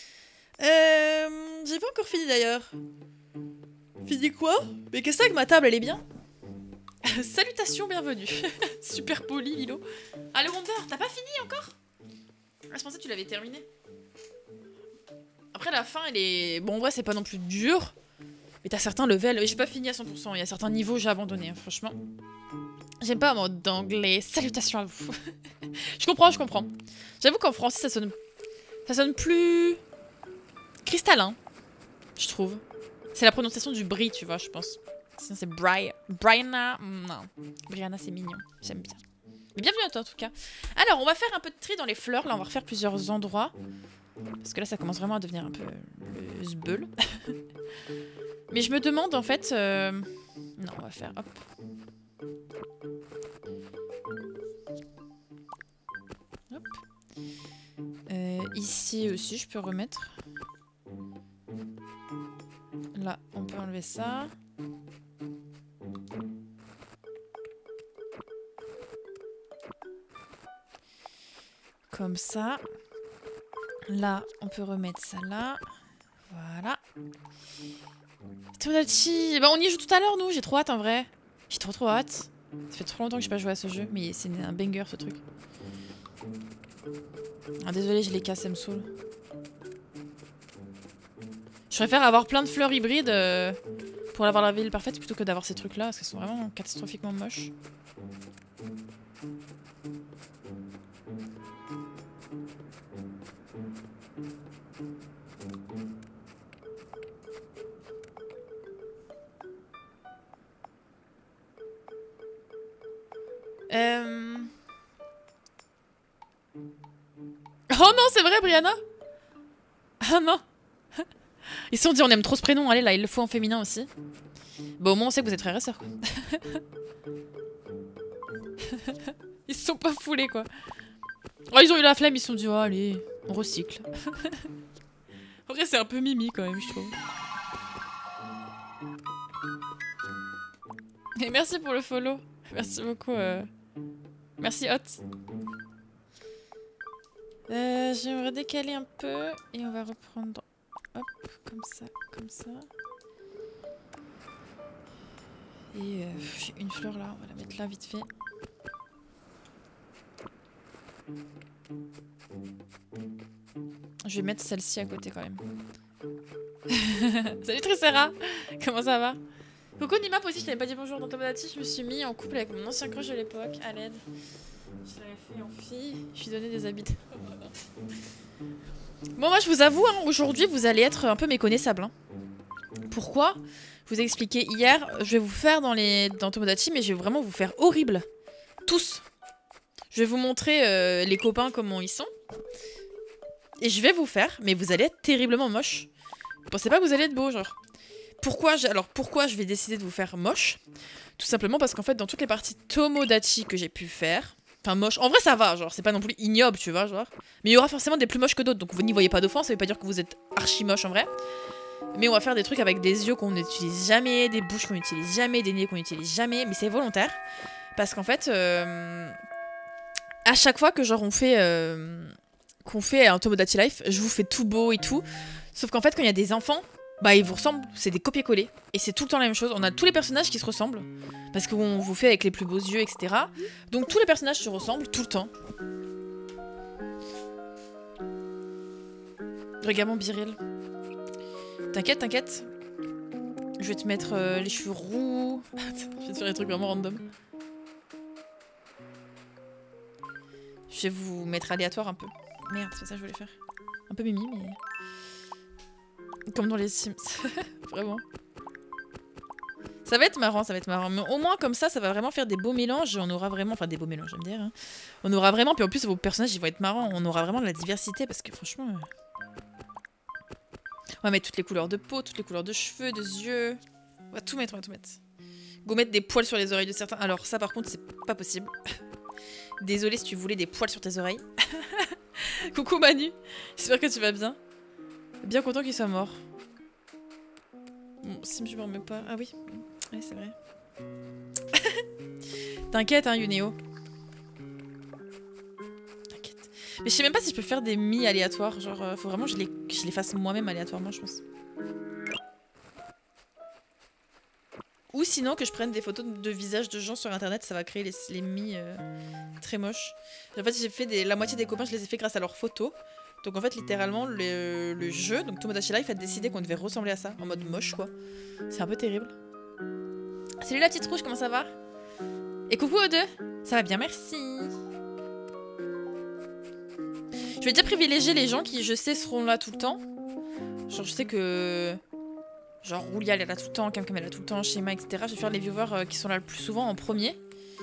J'ai pas encore fini d'ailleurs. Fini quoi? Mais qu'est-ce que c'est que ma table, elle est bien? Salutations, bienvenue. Super poli, Lilo. Ah, le Wonder, t'as pas fini encore? Ah, je pensais que tu l'avais terminé. Après, la fin, elle est... Bon, en vrai, c'est pas non plus dur. Mais t'as certains levels... J'ai pas fini à 100%. Il y a certains niveaux, j'ai abandonné, hein, franchement. J'aime pas un mode d'anglais. Salutations à vous. Je comprends, je comprends. J'avoue qu'en français, ça sonne plus... cristallin, je trouve. C'est la prononciation du brie, tu vois, je pense. Sinon, c'est Brianna. Non. Brianna, c'est mignon. J'aime bien. Mais bienvenue à toi, en tout cas. Alors, on va faire un peu de tri dans les fleurs. Là, on va refaire plusieurs endroits. Parce que là, ça commence vraiment à devenir un peu le zbeul. Mais je me demande, en fait... Non, on va faire... Hop. Hop. Ici aussi, je peux remettre. Là, on peut enlever ça. Comme ça. Là, on peut remettre ça là. Voilà. Tomodachi, bah on y joue tout à l'heure, nous. J'ai trop hâte, en vrai. J'ai trop hâte. Ça fait trop longtemps que j'ai pas joué à ce jeu, mais c'est un banger ce truc. Ah, désolé, je les casse, ça me saoule. Je préfère avoir plein de fleurs hybrides pour avoir la ville parfaite plutôt que d'avoir ces trucs là parce qu'elles sont vraiment catastrophiquement moches. Oh non, c'est vrai, Brianna. Ah non. Ils se sont dit on aime trop ce prénom, allez là, il le faut en féminin aussi. Bon, au moins on sait que vous êtes frères et sœurs quoi. Ils se sont pas foulés quoi. Oh, ils ont eu la flemme, ils se sont dit oh allez, on recycle. En vrai c'est un peu mimi quand même je trouve. Et merci pour le follow. Merci beaucoup. Merci Hot. J'aimerais décaler un peu et on va reprendre. Hop, comme ça, comme ça. Et j'ai une fleur là, on va la mettre là vite fait. Je vais mettre celle-ci à côté quand même. Salut Tricera. Comment ça va? Coucou Nima, aussi je t'avais pas dit bonjour dans Tomodachi, je me suis mis en couple avec mon ancien crush de l'époque, à l'aide. Je l'avais fait en fille, je lui donnais des habits. Bon moi je vous avoue, hein, aujourd'hui vous allez être un peu méconnaissables. Hein. Pourquoi? Je vous ai expliqué hier, je vais vous faire dans Tomodachi, mais je vais vraiment vous faire horrible. Tous. Je vais vous montrer les copains comment ils sont. Et je vais vous faire, mais vous allez être terriblement moche. Vous pensez pas que vous allez être beau, genre. Pourquoi je vais décider de vous faire moche? Tout simplement parce qu'en fait, dans toutes les parties Tomodachi que j'ai pu faire... Enfin, moche. En vrai, ça va, genre, c'est pas non plus ignoble, tu vois, genre. Mais il y aura forcément des plus moches que d'autres, donc vous n'y voyez pas d'offense, ça veut pas dire que vous êtes archi moche en vrai. Mais on va faire des trucs avec des yeux qu'on n'utilise jamais, des bouches qu'on n'utilise jamais, des nez qu'on n'utilise jamais, mais c'est volontaire. Parce qu'en fait, à chaque fois que genre on fait... qu'on fait un Tomodachi Life, je vous fais tout beau et tout. Sauf qu'en fait, quand il y a des enfants, bah ils vous ressemblent, c'est des copier-coller. Et c'est tout le temps la même chose. On a tous les personnages qui se ressemblent. Parce qu'on vous fait avec les plus beaux yeux, etc. Donc tous les personnages se ressemblent tout le temps. Regarde mon biril. T'inquiète, t'inquiète. Je vais te mettre les cheveux roux. Je vais te faire des trucs vraiment random. Je vais vous mettre aléatoire un peu. Merde, c'est pas ça que je voulais faire. Un peu mimi, mais... Comme dans les Sims. Vraiment. Ça va être marrant, ça va être marrant. Mais au moins, comme ça va vraiment faire des beaux mélanges. Et on aura vraiment... Enfin, des beaux mélanges, j'aime dire. Hein. On aura vraiment... Puis en plus, vos personnages, ils vont être marrants. On aura vraiment de la diversité parce que franchement... On va mettre toutes les couleurs de peau, toutes les couleurs de cheveux, de yeux. On va tout mettre, on va tout mettre. Go mettre des poils sur les oreilles de certains. Alors ça, par contre, c'est pas possible. Désolée si tu voulais des poils sur tes oreilles. Coucou Manu, j'espère que tu vas bien. Bien content qu'il soit mort. Bon, si je me remets pas... Ah oui, ouais, c'est vrai. T'inquiète, hein, Yuneo. T'inquiète. Mais je sais même pas si je peux faire des mi-aléatoires. Genre, faut vraiment que je les fasse moi-même aléatoirement, je pense. Ou sinon que je prenne des photos de visages de gens sur internet, ça va créer les mi très moches. En fait, j'ai fait la moitié des copains, je les ai fait grâce à leurs photos. Donc en fait, littéralement, le jeu, donc Tomodachi Life a décidé qu'on devait ressembler à ça, en mode moche quoi. C'est un peu terrible. Salut la petite rouge, comment ça va? Et coucou aux deux. Ça va bien, merci. Je vais déjà privilégier les gens qui, je sais, seront là tout le temps. Genre, je sais que... Genre Roulia elle est là tout le temps, Camcam elle est là tout le temps, Shema, etc. Je vais faire les viewers qui sont là le plus souvent en premier.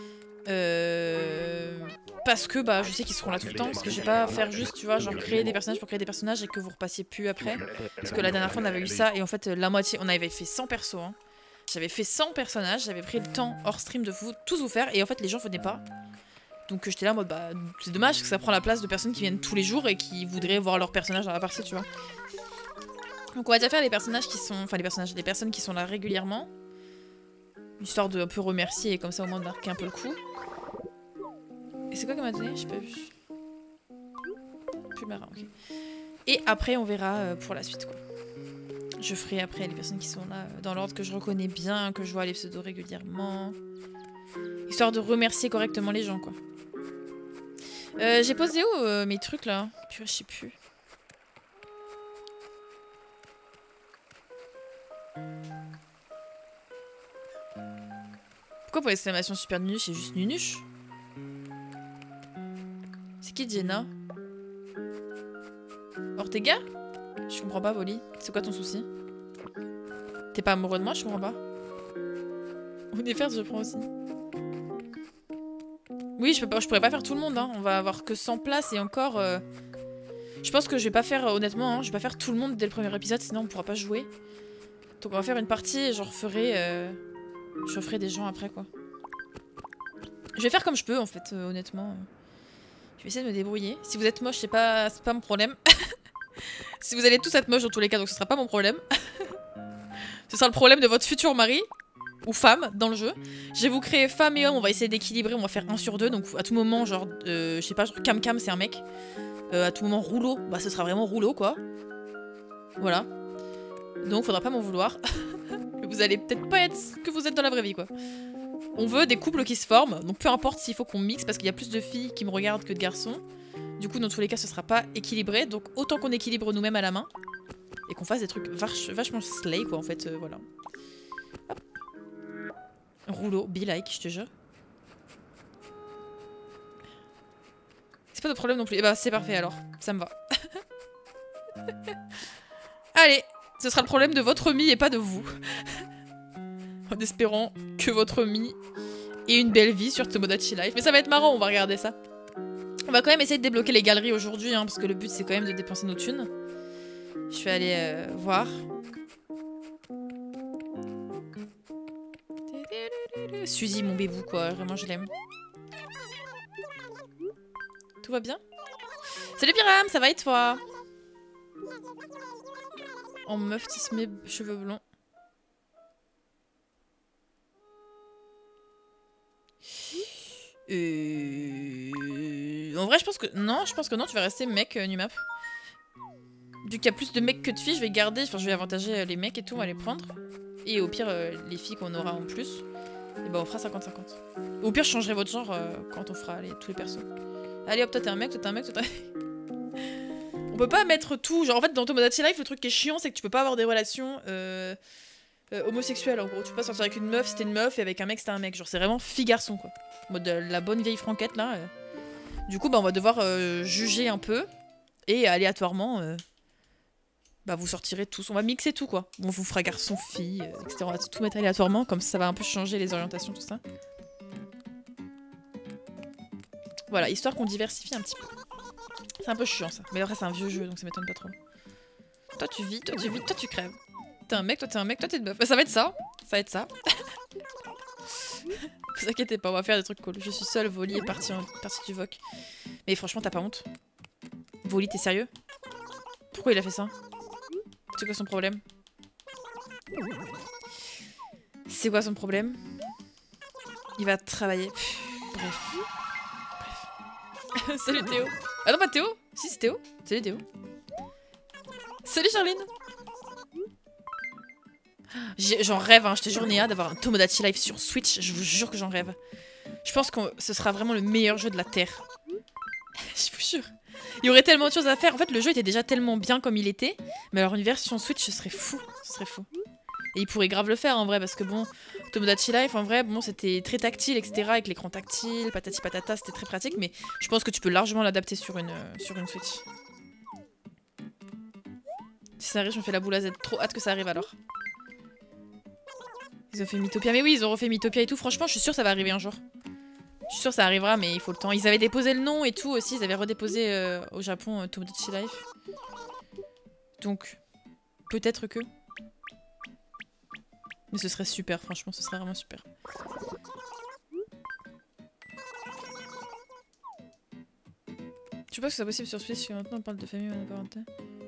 Parce que bah je sais qu'ils seront là tout le temps, parce que je vais pas faire juste, tu vois, genre créer des personnages pour créer des personnages et que vous repassiez plus après. Parce que la dernière fois on avait eu ça et en fait la moitié, on avait fait 100 persos. Hein. J'avais fait 100 personnages, j'avais pris le temps hors stream de tous vous faire et en fait les gens venaient pas. Donc j'étais là en mode bah c'est dommage parce que ça prend la place de personnes qui viennent tous les jours et qui voudraient voir leur personnage dans la partie, tu vois. Donc on va déjà faire les personnages qui sont... Enfin les personnes qui sont là régulièrement. Histoire de un peu remercier et comme ça au moins de marquer un peu le coup. Et c'est quoi qu'elle m'a donné? J'ai pas vu. Plus marin, ok. Et après on verra pour la suite quoi. Je ferai après les personnes qui sont là, dans l'ordre que je reconnais bien, que je vois les pseudos régulièrement. Histoire de remercier correctement les gens, quoi. J'ai posé où mes trucs, là? Puis, je sais plus. Pourquoi pour l'exclamation super nunuche, c'est juste nunuche? C'est qui Jenna? Ortega? Je comprends pas, Voli. C'est quoi ton souci? T'es pas amoureux de moi? Je comprends pas. Ou des fers, je prends aussi. Oui, je pourrais pas faire tout le monde, hein. On va avoir que 100 places et encore... Je pense que je vais pas faire, honnêtement, hein, je vais pas faire tout le monde dès le premier épisode, sinon on pourra pas jouer. Donc on va faire une partie et je referai des gens après, quoi. Je vais faire comme je peux, en fait, honnêtement. Je vais essayer de me débrouiller. Si vous êtes moche, c'est pas mon problème. Si vous allez tous être moches dans tous les cas, donc ce sera pas mon problème. Ce sera le problème de votre futur mari. Ou femme, dans le jeu. Je vais vous créer femme et homme, on va essayer d'équilibrer, on va faire 1 sur 2. Donc à tout moment, genre, je sais pas, genre Cam Cam c'est un mec. À tout moment, Rouleau, bah ce sera vraiment Rouleau, quoi. Voilà. Donc faudra pas m'en vouloir. Vous allez peut-être pas être ce que vous êtes dans la vraie vie, quoi. On veut des couples qui se forment, donc peu importe s'il faut qu'on mixe, parce qu'il y a plus de filles qui me regardent que de garçons. Du coup, dans tous les cas, ce sera pas équilibré, donc autant qu'on équilibre nous-mêmes à la main. Et qu'on fasse des trucs vachement slay, quoi, en fait, voilà. Hop. Rouleau, be like, je te jure. C'est pas de problème non plus. Et bah, c'est parfait alors, ça me va. Allez, ce sera le problème de votre mie et pas de vous. En espérant que votre mie ait une belle vie sur Tomodachi Life. Mais ça va être marrant, on va regarder ça. On va quand même essayer de débloquer les galeries aujourd'hui, hein, parce que le but c'est quand même de dépenser nos thunes. Je vais aller voir. Suzy, mon bébou, quoi. Vraiment, je l'aime. Tout va bien? Salut Piram, ça va et toi? En meuf tisse mes cheveux blonds. En vrai, je pense que non, tu vas rester mec, Numap. Vu qu'il y a plus de mecs que de filles, je vais garder, enfin je vais avantager les mecs et tout, on va les prendre. Et au pire, les filles qu'on aura en plus, et bah on fera 50-50. Au pire, je changerai votre genre quand on fera tous les persos. Allez hop, toi t'es un mec, toi t'es un mec, toi t'es un mec. On peut pas mettre tout, genre en fait dans Tomodachi Life, le truc qui est chiant, c'est que tu peux pas avoir des relations homosexuelles en gros. Tu peux pas sortir avec une meuf si t'es une meuf et avec un mec si t'es un mec. Genre c'est vraiment fille-garçon quoi. En mode la bonne vieille franquette là. Du coup, bah on va devoir juger un peu et aléatoirement... bah vous sortirez tous, on va mixer tout quoi. On vous fera garçon, fille, etc. On va tout mettre aléatoirement, comme ça va un peu changer les orientations, tout ça. Voilà, histoire qu'on diversifie un petit peu. C'est un peu chiant ça, mais après c'est un vieux jeu donc ça m'étonne pas trop. Toi tu vis, toi tu vis, toi tu crèves. T'es un mec, toi t'es un mec, toi t'es une meuf. Bah, ça va être ça, ça va être ça. Vous inquiétez pas, on va faire des trucs cool. Je suis seule, Voli est partie du VOC. Mais franchement t'as pas honte? Voli, t'es sérieux? Pourquoi il a fait ça? C'est quoi son problème? C'est quoi son problème? Il va travailler. Bref. Salut Théo. Ah non, pas Théo. Si, c'est Théo. Salut Théo. Salut Charline. J'en rêve, hein. Je te jure Néa, d'avoir un Tomodachi Life sur Switch. Je vous jure que j'en rêve. Je pense que ce sera vraiment le meilleur jeu de la Terre. Je vous jure. Il y aurait tellement de choses à faire. En fait, le jeu était déjà tellement bien comme il était. Mais alors, une version Switch, ce serait fou. Ce serait fou. Et il pourrait grave le faire en vrai. Parce que bon, Tomodachi Life, en vrai, bon, c'était très tactile, etc. Avec l'écran tactile, patati patata, c'était très pratique. Mais je pense que tu peux largement l'adapter sur une Switch. Si ça arrive, je me fais la boule à Z. Trop hâte que ça arrive alors. Ils ont fait Mythopia. Mais oui, ils ont refait Mythopia et tout. Franchement, je suis sûre que ça va arriver un jour. Je suis sûre que ça arrivera, mais il faut le temps. Ils avaient déposé le nom et tout aussi. Ils avaient redéposé au Japon Tomodachi Life. Donc, peut-être que. Mais ce serait super, franchement, ce serait vraiment super. Je sais pas si c'est possible sur Switch, parce que maintenant on parle de famille monoparentale.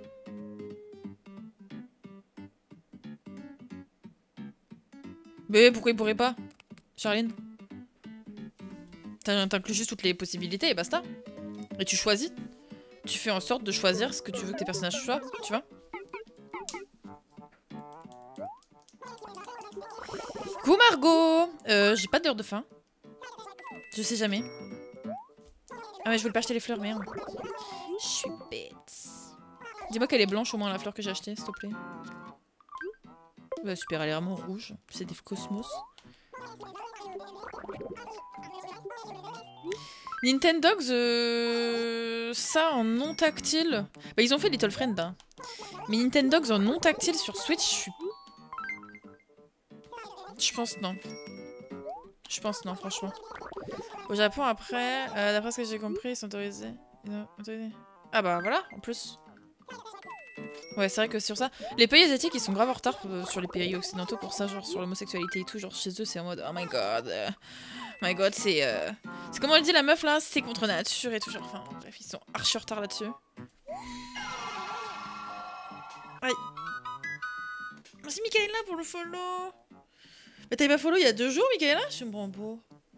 Mais pourquoi il pourrait pas, Charline? T'inclus juste toutes les possibilités et basta. Et tu choisis. Tu fais en sorte de choisir ce que tu veux que tes personnages soient, tu vois. Coucou Margot. J'ai pas d'heure de faim. Je sais jamais. Ah mais je voulais pas acheter les fleurs, merde. Je suis bête. Dis-moi qu'elle est blanche au moins la fleur que j'ai achetée, s'il te plaît. Bah super, elle est vraiment rouge. C'est des cosmos. Nintendogs, ça en non tactile. Bah ils ont fait Little Friend, hein. Mais Nintendogs en non tactile sur Switch, je pense non. Je pense non, franchement. Au Japon, après, d'après ce que j'ai compris, ils sont autorisés. Ah bah voilà, en plus. Ouais, c'est vrai que sur ça, les pays asiatiques, ils sont grave en retard sur les pays occidentaux pour ça, genre sur l'homosexualité et tout. Genre chez eux, c'est en mode oh my god, c'est comment elle dit la meuf là, c'est contre nature et tout. Genre, enfin, bref, ils sont archi en retard là-dessus. Aïe. Merci Michaela pour le follow. Mais t'avais pas follow il y a 2 jours, Michaela? Je me prends beau.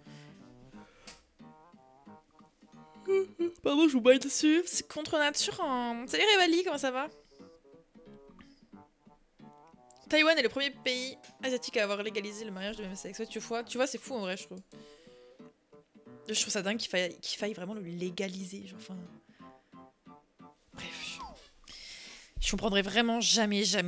Pardon, je vous baille dessus. C'est contre nature en... Salut Rivali, comment ça va? Taïwan est le premier pays asiatique à avoir légalisé le mariage de même sexe. Ouais, tu vois, c'est fou en vrai, je trouve. Je trouve ça dingue qu'il faille vraiment le légaliser. Genre, enfin... Bref. Je comprendrais vraiment jamais. Genre.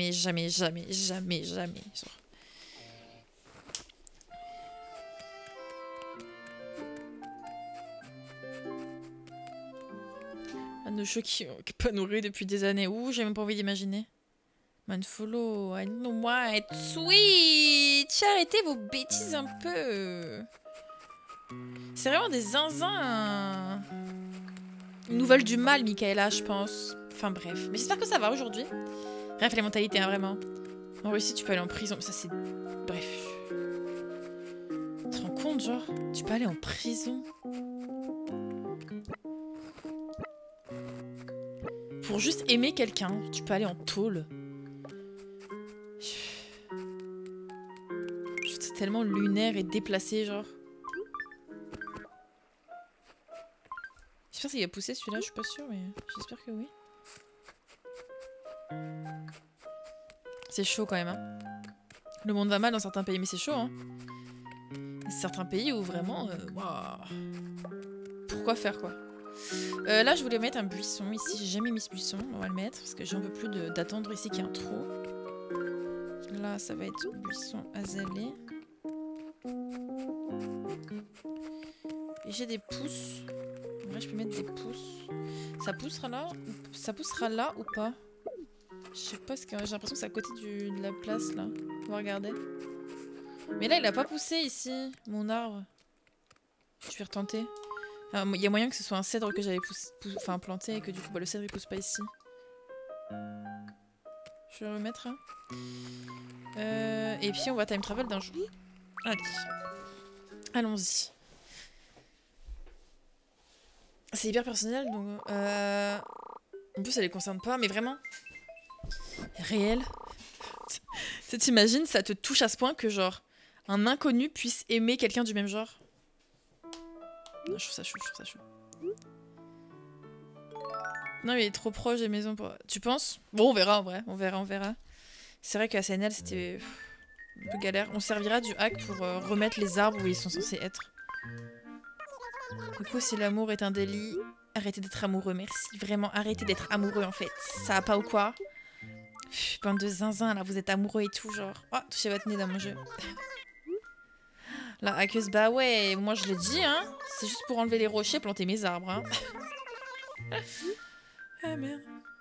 Un de show qui n'est pas nourri depuis des années. Ouh, j'ai même pas envie d'imaginer. Manfollow, I don't know why. Twitch, arrêtez vos bêtises un peu. C'est vraiment des zinzins. Une nouvelle du mal, Michaela, je pense. Enfin bref. Mais j'espère que ça va aujourd'hui. Bref, les mentalités, hein, vraiment. En Russie, tu peux aller en prison. Ça, c'est... Bref. Tu te rends compte, genre? Tu peux aller en prison. Pour juste aimer quelqu'un, tu peux aller en tôle. C'est tellement lunaire et déplacé, genre. J'espère qu'il va pousser celui-là, je suis pas sûre, mais j'espère que oui. C'est chaud quand même, hein. Le monde va mal dans certains pays, mais c'est chaud, hein. Certains pays où vraiment... Wow. Pourquoi faire, quoi? Là, je voulais mettre un buisson ici. J'ai jamais mis ce buisson. On va le mettre parce que j'en peux plus d'attendre ici qu'il y a un trou. Là, ça va être buisson azalée. Et j'ai des pousses. En vrai, je peux mettre des pousses. Ça poussera là ou pas? Je sais pas ce que... J'ai l'impression que c'est à côté de la place, là. On va regarder. Mais là, il a pas poussé ici, mon arbre. Je vais retenter. Il y a moyen que ce soit un cèdre que j'avais planté et que du coup bah, le cèdre il pousse pas ici. Je vais remettre là. Et puis on va time travel d'un jour. Allez. Allons-y. C'est hyper personnel donc... En plus ça les concerne pas mais vraiment... Réel. Tu t'imagines ça te touche à ce point que genre un inconnu puisse aimer quelqu'un du même genre. Non, je trouve ça chaud, Non, mais il est trop proche des maisons pour... Tu penses? Bon, on verra en vrai, on verra. C'est vrai qu'à SNL, c'était un peu galère. On servira du hack pour remettre les arbres où ils sont censés être. Du coup, si l'amour est un délit, arrêtez d'être amoureux, merci. Vraiment, arrêtez d'être amoureux, en fait. Ça va pas ou quoi? Bande de zinzin, là, vous êtes amoureux et tout, genre... Oh, touchez votre nez dans mon jeu. La hackeuse, bah ouais, moi je le dis, hein. C'est juste pour enlever les rochers, planter mes arbres, hein. Ah merde.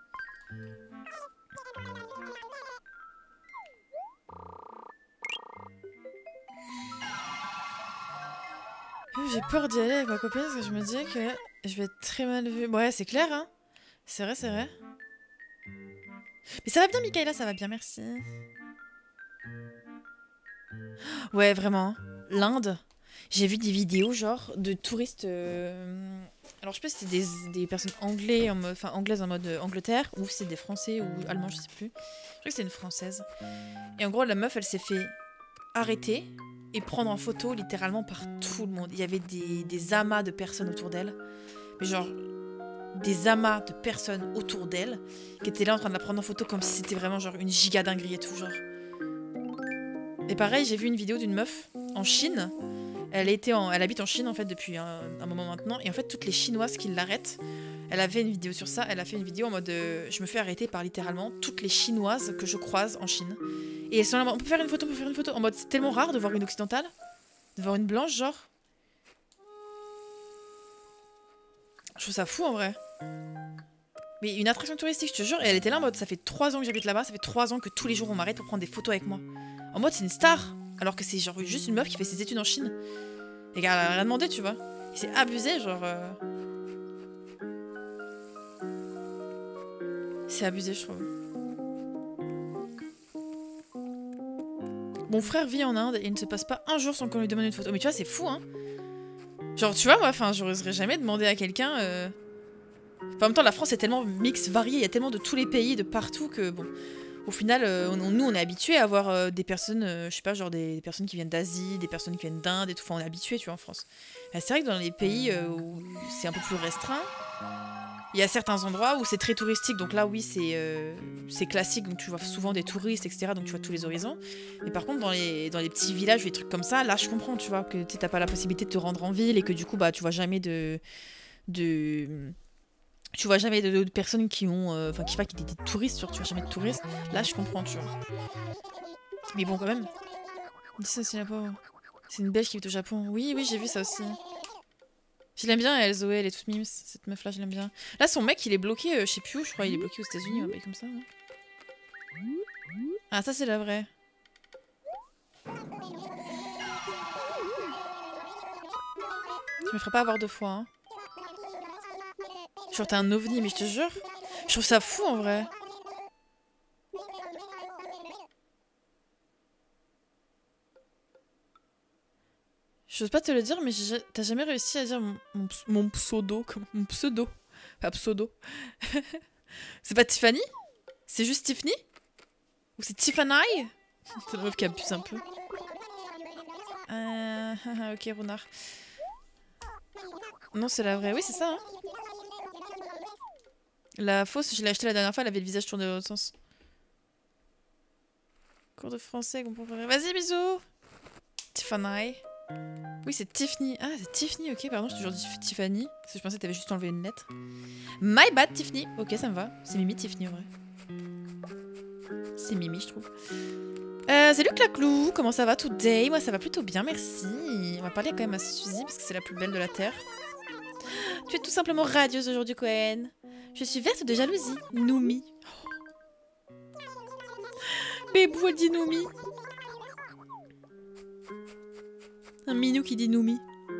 J'ai peur d'y aller avec ma copine parce que je me dis que je vais être très mal vue. Ouais, c'est clair, hein. C'est vrai. Mais ça va bien, Michaela, ça va bien, merci. Ouais, vraiment. L'Inde. J'ai vu des vidéos genre de touristes. Alors je sais pas si c'était des personnes anglaises en mode Angleterre ou si c'est des Français ou Allemands, je sais plus. Je crois que c'est une Française. Et en gros la meuf elle s'est fait arrêter et prendre en photo littéralement par tout le monde. Il y avait des amas de personnes autour d'elle. Mais genre des amas de personnes autour d'elle qui étaient là en train de la prendre en photo comme si c'était vraiment genre une giga dinguerie et tout genre. Et pareil, j'ai vu une vidéo d'une meuf en Chine. Elle habite en Chine en fait depuis un moment maintenant. Et en fait, toutes les Chinoises qui l'arrêtent, elle avait une vidéo sur ça. Elle a fait une vidéo en mode je me fais arrêter par littéralement toutes les Chinoises que je croise en Chine. Et elles sont là, on peut faire une photo, on peut faire une photo. En mode c'est tellement rare de voir une occidentale, de voir une blanche genre. Je trouve ça fou en vrai. Mais une attraction touristique, je te jure. Et elle était là en mode ça fait 3 ans que j'habite là-bas, ça fait 3 ans que tous les jours on m'arrête pour prendre des photos avec moi. En mode c'est une star. Alors que c'est genre juste une meuf qui fait ses études en Chine. Et qu'elle a rien demandé, tu vois. Et c'est abusé, genre. C'est abusé, je trouve. Mon frère vit en Inde et il ne se passe pas un jour sans qu'on lui demande une photo. Mais tu vois, c'est fou, hein. Genre, tu vois, moi, enfin, j'oserais jamais demander à quelqu'un. Enfin, en même temps, la France est tellement mix, variée, il y a tellement de tous les pays, de partout que bon. Au final, nous, on est habitués à avoir des personnes, je sais pas, genre des personnes qui viennent d'Asie, des personnes qui viennent d'Inde et tout. Enfin, on est habitués, tu vois, en France. C'est vrai que dans les pays où c'est un peu plus restreint, il y a certains endroits où c'est très touristique. Donc là, oui, c'est classique. Donc tu vois souvent des touristes, etc. Donc tu vois tous les horizons. Mais par contre, dans les petits villages ou des trucs comme ça, là, je comprends, tu vois, que tu n'as pas la possibilité de te rendre en ville et que du coup, bah, tu vois jamais tu vois jamais de personnes qui ont. Enfin, qui étaient des touristes, tu vois jamais de touristes. Là, je comprends, tu vois. Mais bon, quand même. Ça, c'est la pauvre. C'est une belge qui vit au Japon. Oui, oui, j'ai vu ça aussi. Je l'aime bien, elle, Zoé, elle est toute mimes. Cette meuf-là, je l'aime bien. Là, son mec, il est bloqué, je sais plus où, je crois. Il est bloqué aux États-Unis, un mec comme ça. Hein. Ah, ça, c'est la vraie. Je me ferais pas avoir 2 fois, hein. Genre, t'es un ovni, mais je te jure. Je trouve ça fou, en vrai. J'ose pas te le dire, mais t'as jamais réussi à dire mon pseudo. Mon pseudo. Pas pseudo. C'est pas Tiffany? C'est juste Tiffany? Ou c'est Tiffany? C'est la meuf qui abuse un peu. Ok, renard. Non, c'est la vraie. Oui, c'est ça. Hein. La fausse, je l'ai achetée la dernière fois, elle avait le visage tourné dans l'autre sens. Cours de français, comprends. Vas-y, bisous! Tiffany. Oui, c'est Tiffany. Ah, c'est Tiffany, ok, pardon, j'ai toujours dit Tiffany. Parce que je pensais que t'avais juste enlevé une lettre. My bad, Tiffany. Ok, ça me va. C'est Mimi, Tiffany, en vrai. C'est Mimi, je trouve. Salut Claclou, comment ça va today? Moi, ça va plutôt bien, merci. On va parler quand même à Suzy, parce que c'est la plus belle de la Terre. Tu es tout simplement radieuse aujourd'hui, Cohen. Je suis verte de jalousie. Noumi. Oh. Bébou, elle dit Noumi. Un minou qui dit Noumi.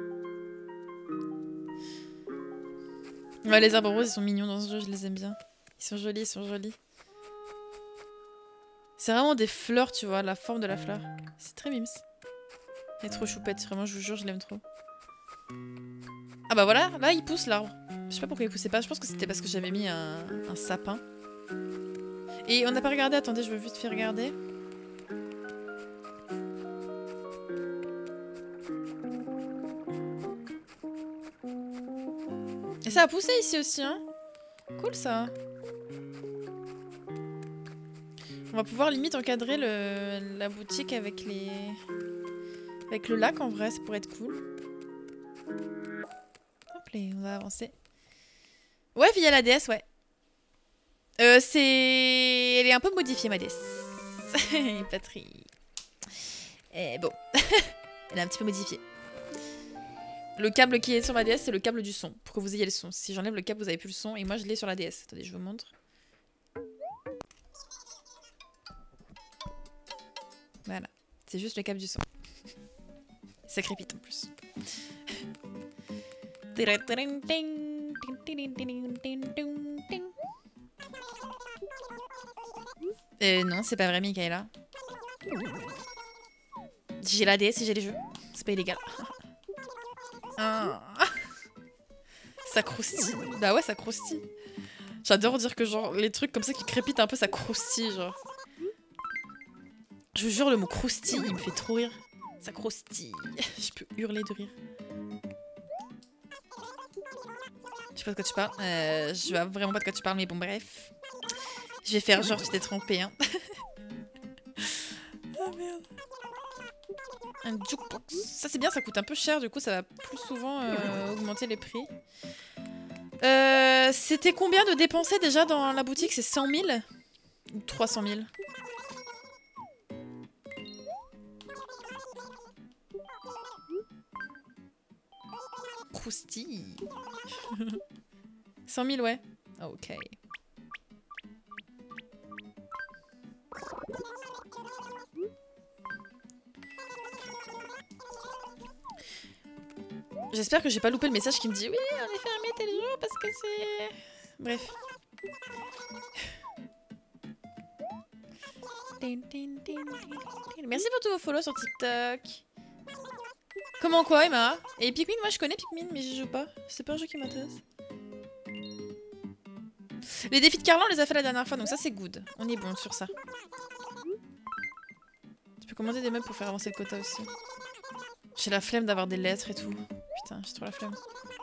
Ouais, les arbres roses, ils sont mignons dans ce jeu, je les aime bien. Ils sont jolis, ils sont jolis. C'est vraiment des fleurs, tu vois, la forme de la fleur. C'est très mimes. Elle est trop choupette, vraiment, je vous jure, je l'aime trop. Ah bah voilà, là, il pousse l'arbre. Je sais pas pourquoi il poussait pas, je pense que c'était parce que j'avais mis un sapin. Et on n'a pas regardé, attendez, je veux vite faire regarder. Et ça a poussé ici aussi, hein. Cool ça. On va pouvoir limite encadrer la boutique avec le lac en vrai, ça pourrait être cool. Hop là, on va avancer. Ouais, via la DS, ouais. Elle est un peu modifiée, ma DS. Patrick. Bon. Elle est un petit peu modifiée. Le câble qui est sur ma DS, c'est le câble du son. Pour que vous ayez le son. Si j'enlève le câble, vous avez plus le son. Et moi, je l'ai sur la DS. Attendez, je vous montre. Voilà. C'est juste le câble du son. Ça crépite en plus. Non, c'est pas vrai, Michaela. J'ai la DS et j'ai les jeux. C'est pas illégal. Ah. Ça croustille. Bah ouais, ça croustille. J'adore dire que genre les trucs comme ça qui crépitent un peu, ça croustille, genre. Je vous jure, le mot croustille, il me fait trop rire. Ça croustille. Je peux hurler de rire. Je sais pas de quoi tu parles. Je vois vraiment pas de quoi tu parles, mais bon, bref. Je vais faire genre tu t'es trompé, hein. Ah merde. Un jukebox. Ça c'est bien, ça coûte un peu cher, du coup ça va plus souvent augmenter les prix. C'était combien de dépenser déjà dans la boutique? C'est 100 000 ou 300 000? Croustille. 100 000, ouais. Ok. J'espère que j'ai pas loupé le message qui me dit oui, on est fermé tel jour parce que c'est... Bref. Merci pour tous vos follow sur TikTok. Comment quoi, Emma? Et Pikmin, moi je connais Pikmin, mais j'y joue pas. C'est pas un jeu qui m'intéresse. Les défis de Carla, on les a fait la dernière fois, donc ça c'est good. On est bon sur ça. Tu peux commander des meubles pour faire avancer le quota aussi. J'ai la flemme d'avoir des lettres et tout. Putain, j'ai trop la flemme.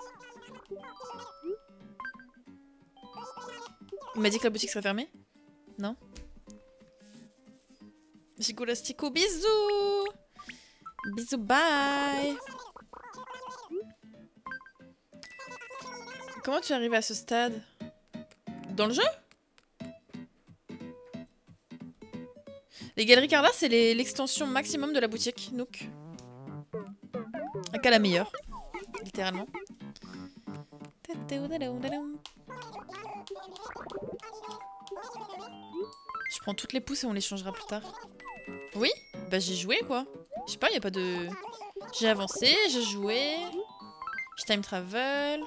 Il m'a dit que la boutique serait fermée? Non? Gigolastico, bisous! Bisous, bye! Comment tu es arrivé à ce stade? Dans le jeu? Les galeries Carla, c'est l'extension maximum de la boutique Nook. Qu'à la meilleure. Littéralement. Je prends toutes les pousses et on les changera plus tard. Oui? Bah j'ai joué quoi. Je sais pas, y a pas de... J'ai avancé, j'ai joué. J'ai time travel.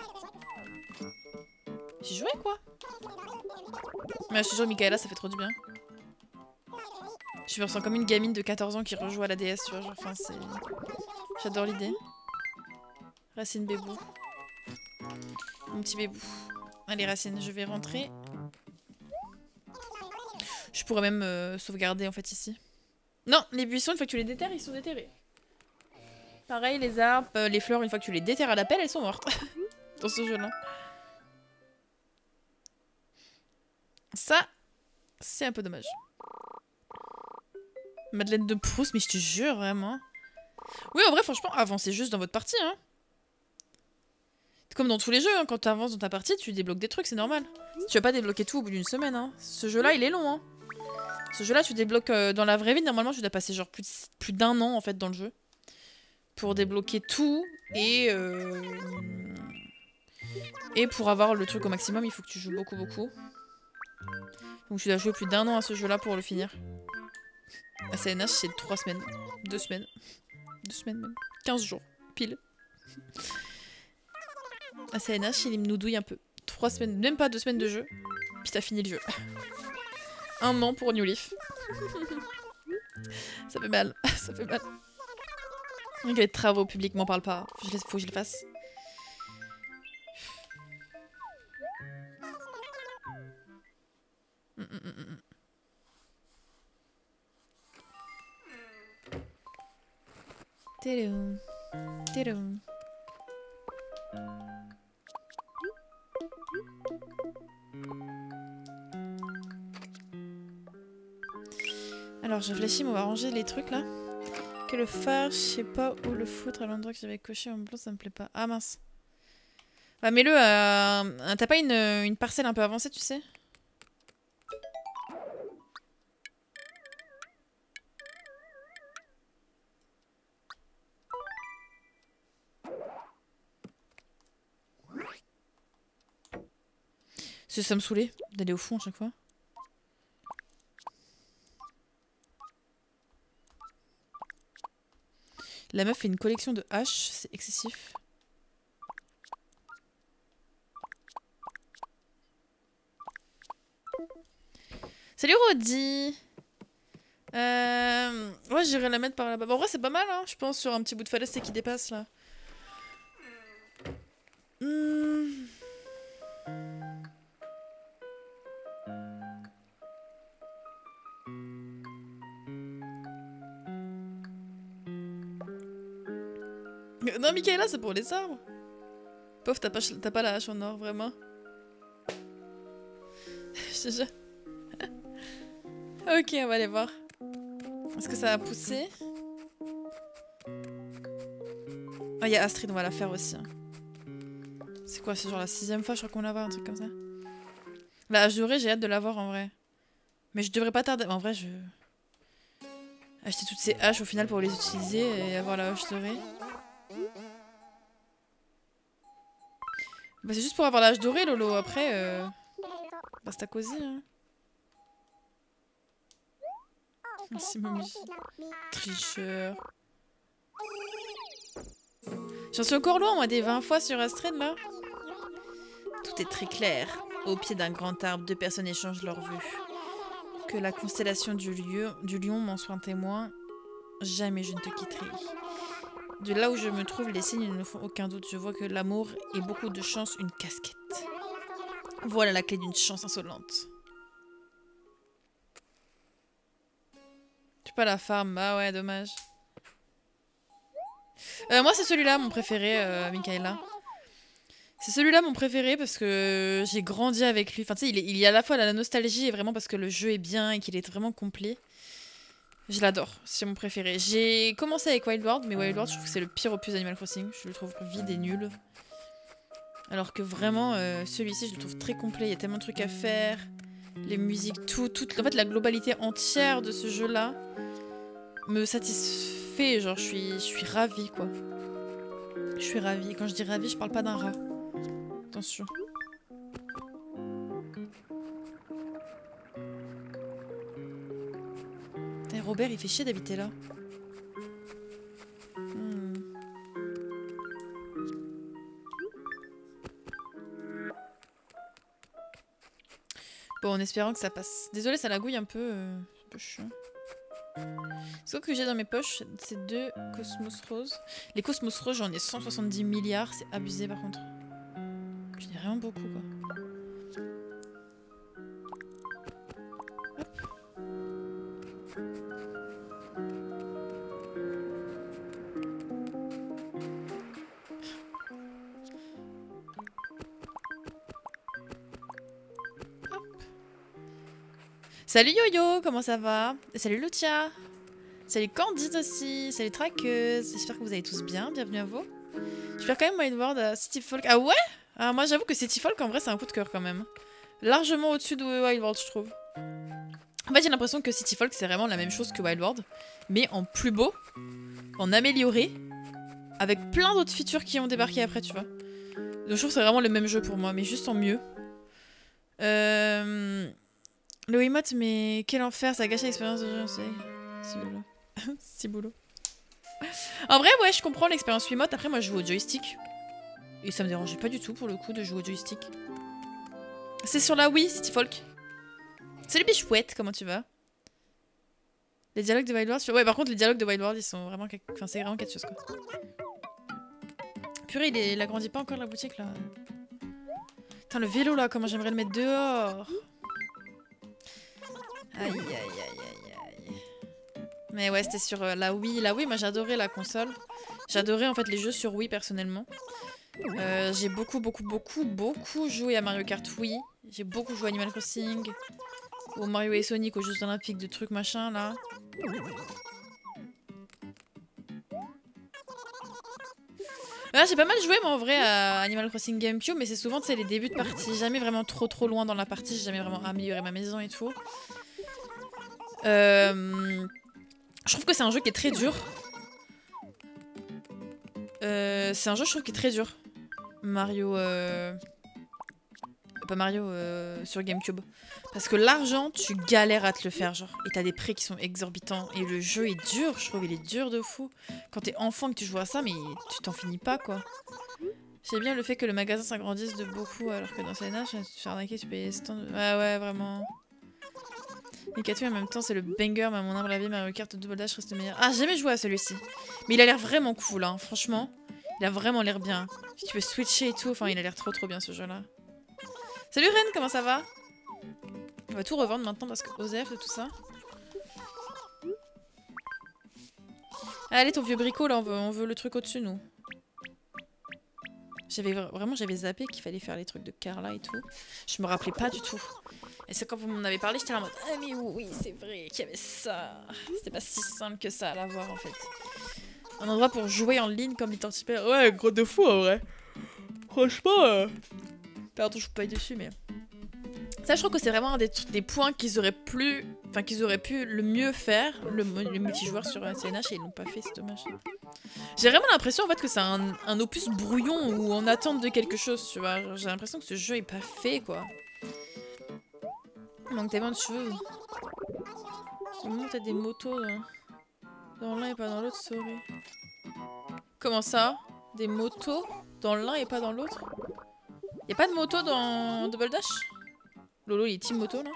J'ai joué quoi. Mais je te jure, Michaela, ça fait trop du bien. Je me ressens comme une gamine de 14 ans qui rejoue à la DS, tu vois. Genre, enfin, c'est... J'adore l'idée. Racine bébou. Mon petit bébou. Allez, Racine, je vais rentrer. Je pourrais même sauvegarder en fait ici. Non, les buissons, une fois que tu les déterres, ils sont déterrés. Pareil, les arbres, les fleurs, une fois que tu les déterres à la pelle, elles sont mortes. Dans ce jeu-là. Ça, c'est un peu dommage. Madeleine de Proust, mais je te jure, vraiment. Oui, en vrai, franchement, avancez juste dans votre partie, hein. Comme dans tous les jeux, hein, quand tu avances dans ta partie, tu débloques des trucs, c'est normal. Tu vas pas débloquer tout au bout d'une semaine, hein. Ce jeu-là, il est long, hein. Ce jeu-là, tu débloques dans la vraie vie, normalement, tu dois passer genre plus d'un an, en fait, dans le jeu. Pour débloquer tout, et pour avoir le truc au maximum, il faut que tu joues beaucoup, beaucoup. Donc tu dois jouer plus d'1 an à ce jeu-là pour le finir. À CNH, c'est 3 semaines. 2 semaines. 2 semaines même. 15 jours. Pile. À CNH, il me noudouille un peu. 3 semaines, même pas 2 semaines de jeu. Puis t'as fini le jeu. 1 an pour New Leaf. Ça fait mal. Ça fait mal. Les travaux publics m'en parlent pas. Faut que je les fasse. Tidoum. Tidoum. Alors je réfléchis, mais on va ranger les trucs là. Que le phare, je sais pas où le foutre à l'endroit que j'avais coché en blanc, ça me plaît pas. Ah mince. Bah mets-le à... T'as pas une parcelle un peu avancée, tu sais? Ça me saoulait d'aller au fond à chaque fois. La meuf fait une collection de haches, c'est excessif. Salut Rodi. Ouais, j'irai la mettre par là-bas. Bon, en vrai, c'est pas mal, hein, je pense, sur un petit bout de falaise qui dépasse, là. Non, Michaela, c'est pour les arbres. Pauvre, t'as pas la hache en or, vraiment. Je te jure. Ok, on va aller voir. Est-ce que ça va pousser? Ah, il y a Astrid, on va la faire aussi. Hein. C'est quoi, c'est genre la 6ème fois, je crois qu'on la voit, un truc comme ça. La hache dorée, j'ai hâte de la voir en vrai. Mais je devrais pas tarder. En vrai, je... acheter toutes ces haches au final pour les utiliser et avoir la hache dorée. Bah, c'est juste pour avoir la hache dorée, Lolo. Après, basta cosy. Hein. Merci, mamie. Tricheur. J'en suis encore loin, moi, des 20 fois sur Astrid, là. Tout est très clair. Au pied d'un grand arbre, 2 personnes échangent leurs vues. Que la constellation du lion m'en soit un témoin. Jamais je ne te quitterai. De là où je me trouve, les signes ne font aucun doute. Je vois que l'amour et beaucoup de chance, une casquette. Voilà la clé d'une chance insolente. Tu pas la farm, ah ouais, dommage. Moi, c'est celui-là, mon préféré, Michaela. C'est celui-là, mon préféré, parce que j'ai grandi avec lui. Enfin, tu sais, il y a à la fois la nostalgie et vraiment parce que le jeu est bien et qu'il est vraiment complet. Je l'adore, c'est mon préféré. J'ai commencé avec Wild World, mais Wild World, je trouve que c'est le pire opus d'Animal Crossing. Je le trouve vide et nul. Alors que vraiment, celui-ci, je le trouve très complet. Il y a tellement de trucs à faire. Les musiques, tout. En fait, la globalité entière de ce jeu-là me satisfait. Genre, je suis ravie, quoi. Je suis ravie. Et quand je dis ravie, je parle pas d'un rat. Attention. Putain, Robert, il fait chier d'habiter là. Bon, en espérant que ça passe. Désolée, ça lagouille un peu. C'est un peu chiant. Ce que j'ai dans mes poches, c'est 2 Cosmos Roses. Les Cosmos Roses, j'en ai 170 milliards. C'est abusé par contre. J'en ai vraiment beaucoup, quoi. Hop. Salut Yo-Yo, comment ça va? Et salut Lucia. Salut Candide aussi. Salut Traqueuse. J'espère que vous allez tous bien. Bienvenue à vous. Je perds quand même Wild World à City Folk. Ah ouais? Ah, moi j'avoue que City Folk en vrai c'est un coup de cœur quand même. Largement au-dessus de Wild World je trouve. En fait j'ai l'impression que City Folk c'est vraiment la même chose que Wild World. Mais en plus beau. En amélioré. Avec plein d'autres features qui ont débarqué après tu vois. Donc je trouve que c'est vraiment le même jeu pour moi. Mais juste en mieux. Le Wiimote mais quel enfer. Ça a gâché l'expérience de jeu. C'est boulot. C'est boulot. En vrai, ouais, je comprends l'expérience Wiimote. Après, moi, je joue au joystick. Et ça me dérangeait pas du tout, pour le coup, de jouer au joystick. C'est sur la Wii, City Folk. Salut Bichouette, comment tu vas? Les dialogues de Wild World... Ouais, par contre, les dialogues de Wild World, ils sont vraiment... Enfin, c'est vraiment quelque chose, quoi. Purée, il agrandit pas encore la boutique, là. Putain, le vélo, là, comment j'aimerais le mettre dehors. Aïe, aïe, aïe, aïe, aïe. Mais ouais, c'était sur la Wii. La Wii, moi j'adorais la console. J'adorais en fait les jeux sur Wii personnellement. J'ai beaucoup joué à Mario Kart Wii. J'ai beaucoup joué à Animal Crossing. Au Mario et Sonic, aux Jeux Olympiques, de trucs machin là. Là, j'ai pas mal joué moi en vrai à Animal Crossing GameCube, mais c'est souvent tu sais, les débuts de partie. Jamais vraiment trop loin dans la partie. J'ai jamais vraiment amélioré ma maison et tout. Je trouve que c'est un jeu qui est très dur. C'est un jeu, je trouve, qui est très dur. Mario... Pas Mario, sur GameCube. Parce que l'argent, tu galères à te le faire, genre. Et t'as des prix qui sont exorbitants. Et le jeu est dur, je trouve, il est dur de fou. Quand t'es enfant et que tu joues à ça, mais tu t'en finis pas, quoi. J'aime bien le fait que le magasin s'agrandisse de beaucoup, alors que dans CNH, tu te fais arnaquer, tu payes stand... Ouais, vraiment... Et Katouille en même temps c'est le banger, mais à mon humble avis Mario Kart Double Dash reste le meilleur. Ah j'ai jamais joué à celui-ci. Mais il a l'air vraiment cool hein, franchement. Il a vraiment l'air bien. Si tu peux switcher et tout, enfin il a l'air trop bien ce jeu là. Salut Ren, comment ça va? On va tout revendre maintenant parce que OZF et tout ça. Allez ton vieux bricot là, on veut le truc au-dessus nous. J'avais zappé qu'il fallait faire les trucs de Carla et tout. Je me rappelais pas du tout. Et c'est quand vous m'en avez parlé, j'étais là en mode ah mais oui, c'est vrai qu'il y avait ça. C'était pas si simple que ça à l'avoir en fait. Un endroit pour jouer en ligne comme Identipair. Ouais, gros de fou en vrai. Franchement. Pardon, je peux pas être dessus, mais. Ça, je trouve que c'est vraiment un des points qu'ils auraient pu le mieux faire, le multijoueur sur CNH, et ils l'ont pas fait, c'est dommage. J'ai vraiment l'impression en fait que c'est un opus brouillon ou en attente de quelque chose, tu vois. J'ai l'impression que ce jeu est pas fait, quoi. Il manque tellement de choses. C'est le moment où t'as des motos dans l'un et pas dans l'autre, sorry. Comment ça? Des motos dans l'un et pas dans l'autre? Y'a pas de moto dans Double Dash? Lolo, il est team moto, là.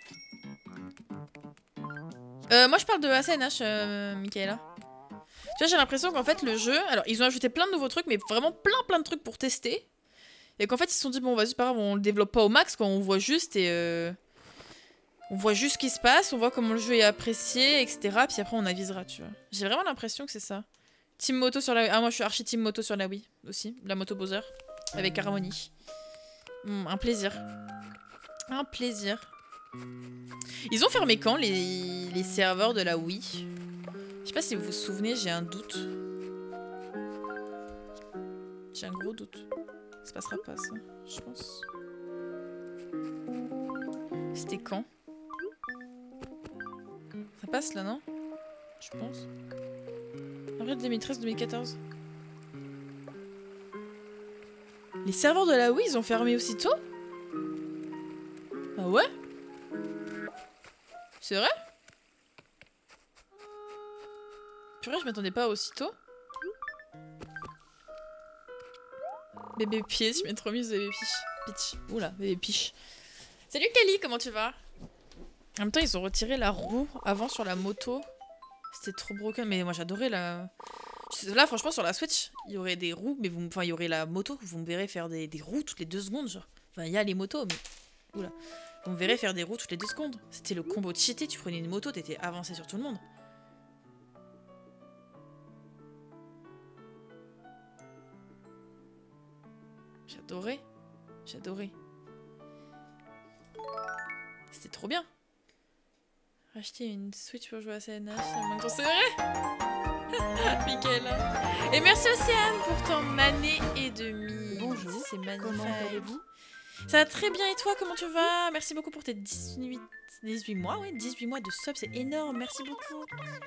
Moi, je parle de ACNH, Michaela. Tu vois, j'ai l'impression qu'en fait, le jeu... Alors, ils ont ajouté plein de nouveaux trucs, mais vraiment plein de trucs pour tester. Et qu'en fait, ils se sont dit, bon, vas-y, c'est pas grave, on le développe pas au max, quand on voit juste on voit juste ce qui se passe, on voit comment le jeu est apprécié, etc. Puis après, on avisera, tu vois. J'ai vraiment l'impression que c'est ça. Team moto sur la... Ah, moi, je suis archi team moto sur la Wii, aussi. La moto Bowser. Avec Harmony. Un plaisir. Un plaisir. Ils ont fermé quand les serveurs de la Wii? Je sais pas si vous vous souvenez, j'ai un doute. J'ai un gros doute. Ça se passera pas ça, je pense. C'était quand? Ça passe là, non? Je pense. Avril 2013-2014. Les serveurs de la Wii, ils ont fermé aussitôt? Ah ouais? C'est vrai? Purée, je m'attendais pas aussitôt. Bébé pied, je m'ai trop mise bébé pitch. Oula, bébé piche. Salut Kelly, comment tu vas? En même temps, ils ont retiré la roue avant sur la moto. C'était trop broken, mais moi j'adorais la... Là, franchement, sur la Switch, il y aurait des roues, mais vous... Enfin, il y aurait la moto, vous me verrez faire des roues toutes les 2 secondes, genre. Enfin, il y a les motos, mais... Oula. Vous me verrez faire des roues toutes les 2 secondes. C'était le combo cheaté, tu prenais une moto, t'étais avancé sur tout le monde. J'adorais. J'adorais. C'était trop bien. Acheter une Switch pour jouer à CNH, ça manque. C'est vrai? Michaela. Et merci Océane pour ton année et demie. Bonjour. C'est magnifique. Comment allez-vous? Ça va très bien et toi, comment tu vas? Merci beaucoup pour tes 18 mois, ouais, 18 mois de sub, c'est énorme, merci beaucoup.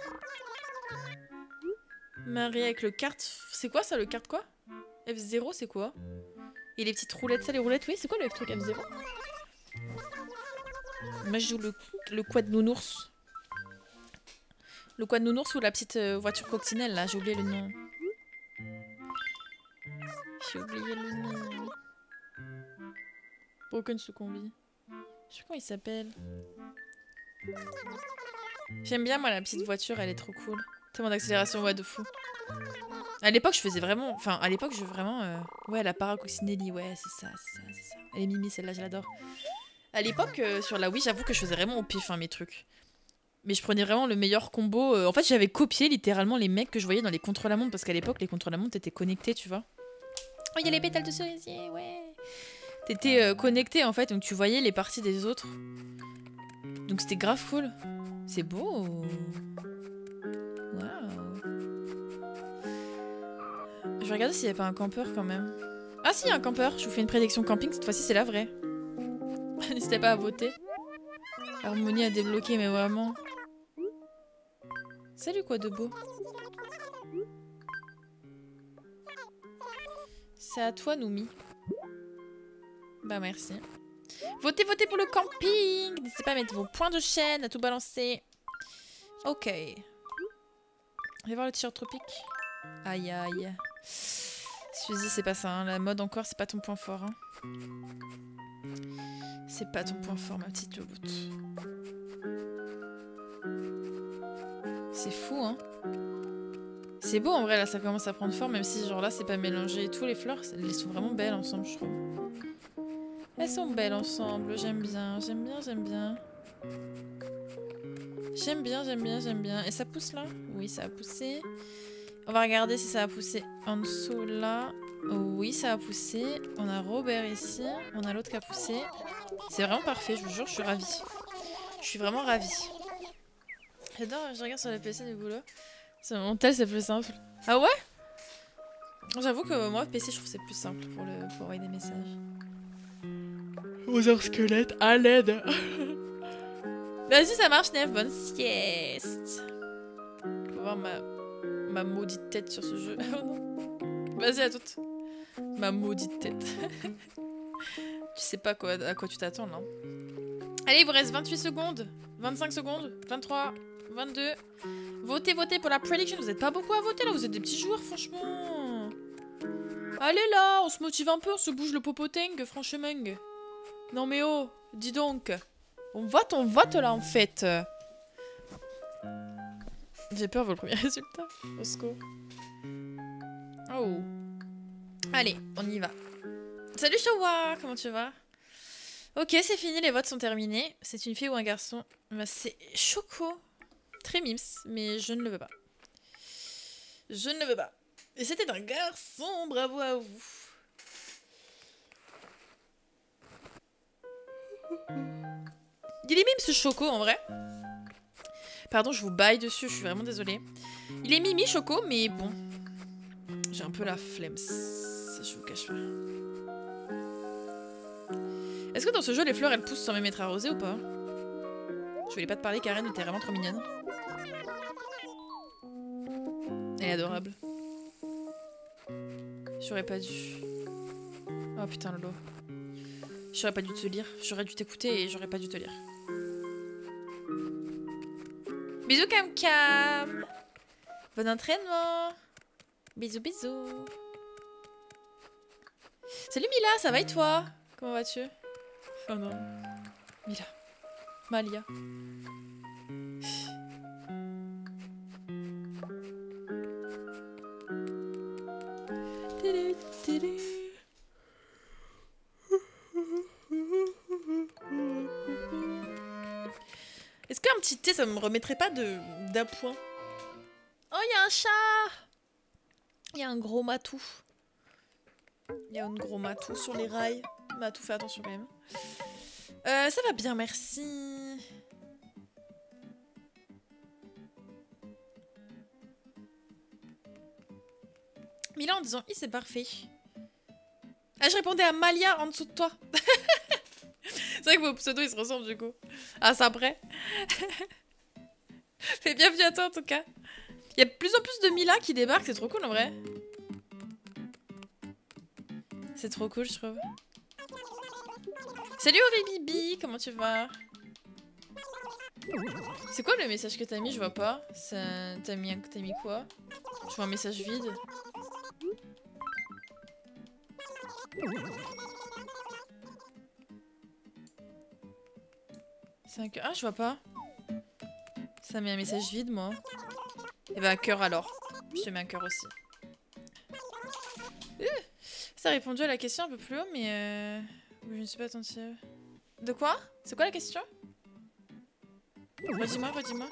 Marie avec le kart, c'est quoi ça, le kart quoi? F0, c'est quoi? Et les petites roulettes, ça les roulettes, oui, c'est quoi le truc F0? Moi je joue le quad nounours. Le quad nounours ou la petite voiture coccinelle là, j'ai oublié le nom. J'ai oublié le nom. Broken Succombi. Je sais pas comment il s'appelle. J'aime bien moi la petite voiture, elle est trop cool. Tellement d'accélération, ouais de fou. À l'époque je faisais vraiment... Enfin à l'époque je veux vraiment... Ouais la Paracoccinelli, ouais c'est ça. Elle est mimi celle-là, je l'adore. À l'époque sur la Wii j'avoue que je faisais vraiment au pif mes trucs. Mais je prenais vraiment le meilleur combo. En fait j'avais copié littéralement les mecs que je voyais dans les contre-la-montre. Parce qu'à l'époque les contre-la-montre étaient connectés tu vois. Oh il y a les pétales de cerisier, ouais. T'étais connecté en fait, donc tu voyais les parties des autres. Donc c'était grave cool. C'est beau. Waouh. Je vais regarder s'il n'y a pas un campeur quand même. Ah si, il y a un campeur. Je vous fais une prédiction camping, cette fois-ci c'est la vraie. N'hésitez pas à voter. Harmonie à débloquer, mais vraiment. Salut quoi de beau. C'est à toi Noumi. Bah merci. Votez pour le camping. N'hésitez pas à mettre vos points de chaîne, à tout balancer. Ok. Je vais voir le t-shirt tropique. Aïe aïe. Suzy, c'est pas ça. Hein. La mode encore, c'est pas ton point fort. Hein. C'est pas ton point fort, ma petite louloute. C'est fou, hein. C'est beau en vrai, là, ça commence à prendre forme, même si genre là, c'est pas mélangé et tout. Les fleurs, elles sont vraiment belles ensemble, je trouve. Elles sont belles ensemble, j'aime bien. J'aime bien. Et ça pousse là? Oui, ça a poussé. On va regarder si ça a poussé en dessous là. Oui, ça a poussé. On a Robert ici. On a l'autre qui a poussé. C'est vraiment parfait, je vous jure, je suis ravie. Je suis vraiment ravie. J'adore, je regarde sur le PC du boulot. Sur mon tel, c'est plus simple. Ah ouais? J'avoue que moi, PC, je trouve que c'est plus simple pour envoyer des messages. Aux heures squelettes, à l'aide. Vas-y, ça marche, Nef. Bonne sieste. Faut voir ma maudite tête sur ce jeu. Vas-y, à toute. Ma maudite tête. Tu sais pas à quoi tu t'attends, là. Allez, il vous reste 28 secondes. 25 secondes. 23. 22. Votez, votez pour la prediction. Vous êtes pas beaucoup à voter, là. Vous êtes des petits joueurs, franchement. Allez, là. On se motive un peu. On se bouge le popoteng, franchement. Non, mais oh. Dis donc. On vote, là, en fait. J'ai peur pour le premier résultat. Au secours. Oh. Allez, on y va. Salut Showa, comment tu vas? Ok, c'est fini, les votes sont terminés. C'est une fille ou un garçon? Bah, c'est Choco. Très mims, mais je ne le veux pas. Je ne le veux pas. Et c'était un garçon, bravo à vous. Il est mime ce Choco en vrai. Pardon, je vous baille dessus, je suis vraiment désolée. Il est mimi Choco, mais bon. J'ai un peu la flemme, je vous cache pas. Est-ce que dans ce jeu, les fleurs, elles poussent sans même être arrosées ou pas? Je voulais pas te parler, Karen était vraiment trop mignonne. Elle est adorable. J'aurais pas dû... Oh putain, Lolo. J'aurais pas dû te lire. J'aurais dû t'écouter et j'aurais pas dû te lire. Bisous, Cam Cam. Bon entraînement. Bisous, bisous. Salut Mila, ça va et toi? Comment vas-tu? Oh non. Mila. Malia. Est-ce qu'un petit thé, ça me remettrait pas d'appoint? Oh, il y a un chat! Il y a un gros matou. Il y a un gros matou sur les rails. Matou, fais attention quand même. Ça va bien, merci. Mila en disant « I, c'est parfait ». Ah, je répondais à Malia en dessous de toi. C'est vrai que vos pseudos, ils se ressemblent du coup. Ah, ça après. Mais bienvenue à toi en tout cas. Il y a de plus en plus de Mila qui débarquent, c'est trop cool en vrai. C'est trop cool, je trouve. Salut Aurélie Bibi, comment tu vas? C'est quoi le message que t'as mis? Je vois pas. T'as mis quoi? Je vois un message vide. Ah, je vois pas. Ça met un message vide, moi. Et bah, un cœur alors. Je te mets un cœur aussi. Ça a répondu à la question un peu plus haut, mais je ne suis pas attentive. De quoi? C'est quoi la question? Redis-moi, redis-moi.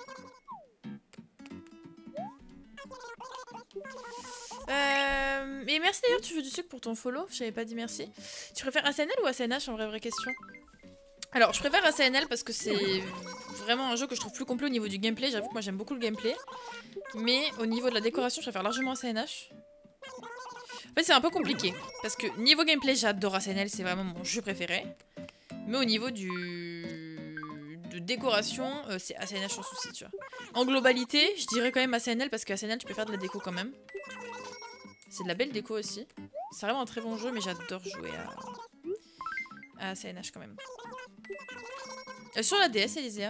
Et merci d'ailleurs, tu veux du sucre pour ton follow? Je t'avais pas dit merci. Tu préfères ACNL ou ACNH en vraie question? Alors, je préfère ACNL parce que c'est vraiment un jeu que je trouve plus complet au niveau du gameplay. J'avoue que moi j'aime beaucoup le gameplay. Mais au niveau de la décoration, je préfère largement ACNH. En fait, c'est un peu compliqué. Parce que niveau gameplay, j'adore ACNL, c'est vraiment mon jeu préféré. Mais au niveau de décoration, c'est ACNH sans souci, tu vois. En globalité, je dirais quand même ACNL parce que ACNL, tu peux faire de la déco quand même. C'est de la belle déco aussi. C'est vraiment un très bon jeu, mais j'adore jouer à ACNH quand même. Sur la DS, Elysia.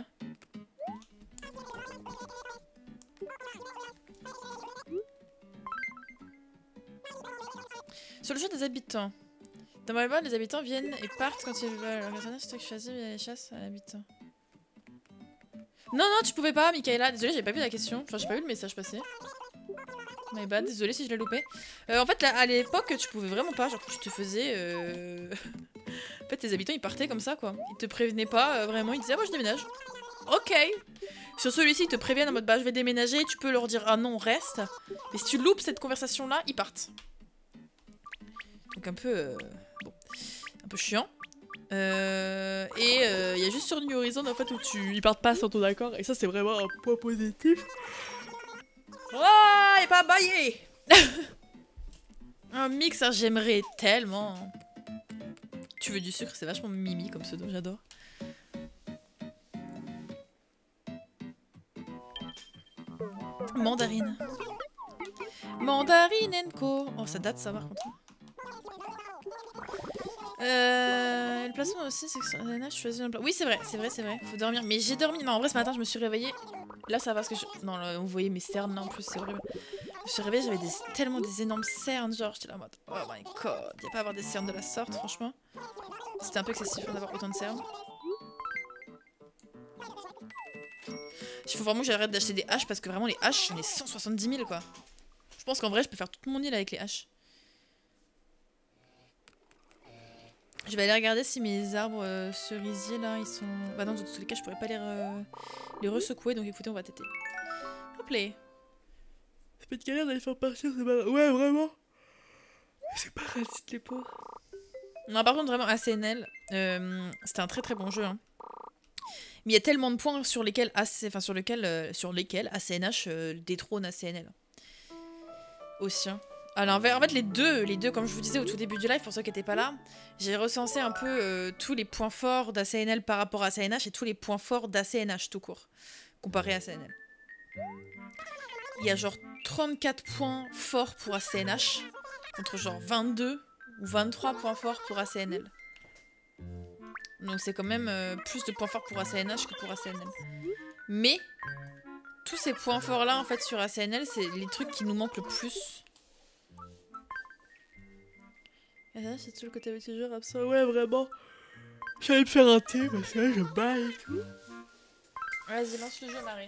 Sur le jeu des habitants. Dans ma mémoire, les habitants viennent et partent quand ils veulent. Le personnage, c'est toi qui choisis les chasses à l'habitant. Non, non, tu pouvais pas, Michaela. Désolée, j'ai pas vu la question. Enfin, j'ai pas vu le message passer. My bad, désolée si je l'ai loupé. En fait, là, à l'époque, tu pouvais vraiment pas. Genre, tu te faisais... En fait, tes habitants, ils partaient comme ça, quoi. Ils te prévenaient pas, vraiment. Ils disaient, ah, moi, je déménage. Ok. Sur celui-ci, ils te préviennent en mode, bah, je vais déménager. Tu peux leur dire, ah non, reste. Mais si tu loupes cette conversation-là, ils partent. Donc, un peu... bon. Un peu chiant. Il y a juste sur New Horizon, en fait, où ils partent pas sans ton accord. Et ça, c'est vraiment un point positif. Oh, il est pas baillé. Un mix, j'aimerais tellement. Tu veux du sucre, c'est vachement mimi comme pseudo, j'adore. Mandarine. Mandarine Co. Oh, ça date ça par contre. Le placement aussi, c'est que sur la je choisis un plat. Oui, c'est vrai. Faut dormir. Mais j'ai dormi. Non, en vrai, ce matin, je me suis réveillée. Là, ça va parce que je. Non, là, vous voyez mes cernes là en plus, c'est horrible. Je me suis réveillée, j'avais tellement des énormes cernes. Genre, j'étais là en mode. Oh my god. Y'a pas à avoir des cernes de la sorte, franchement. C'était un peu excessif d'avoir autant de cernes. Il faut vraiment que j'arrête d'acheter des haches parce que vraiment, les haches, j'en ai 170 000 quoi. Je pense qu'en vrai, je peux faire toute mon île avec les haches. Je vais aller regarder si mes arbres cerisiers là, ils sont... Bah non, dans tous les cas, je pourrais pas les ressecouer, donc écoutez, on va têter. Hop là. C'est pas de galère d'aller faire partir ces balles. Ouais, vraiment. C'est pas pratique les pauvres. Non, par contre, vraiment, ACNL, c'était un très très bon jeu. Hein. Mais il y a tellement de points sur lesquels, sur lesquels ACNH détrône ACNL. Aussi. Hein. Alors, en fait, les deux, comme je vous disais au tout début du live, pour ceux qui n'étaient pas là, j'ai recensé un peu tous les points forts d'ACNL par rapport à ACNH et tous les points forts d'ACNH tout court, comparé à ACNL. Il y a genre 34 points forts pour ACNH, contre genre 22 ou 23 points forts pour ACNL. Donc c'est quand même plus de points forts pour ACNH que pour ACNL. Mais, tous ces points forts là, en fait, sur ACNL, c'est les trucs qui nous manquent le plus. C'est tout le côté petit jeu absent. Ouais, vraiment. J'allais me faire un thé, parce que là, je baille et tout. Vas-y, lance le jeu, Marie.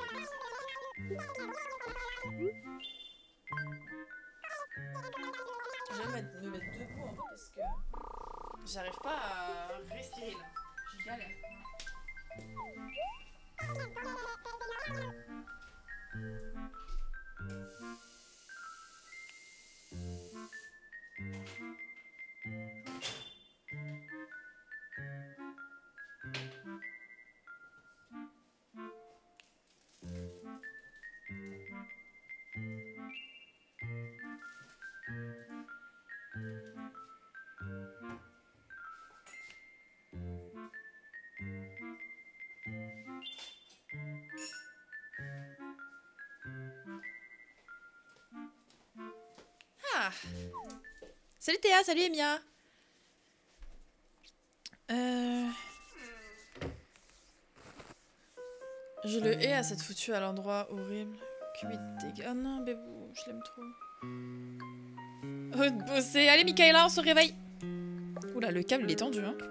Je vais me mettre debout, en fait, parce que j'arrive pas à respirer, là. Je galère. Ah. Salut Théa, salut Emia. Je le hais à cette foutue à l'endroit horrible. Cubit dégâts. Oh non, bébou, je l'aime trop. Bosser. Allez, Michaela, on se réveille. Oula, le câble il est tendu, hein.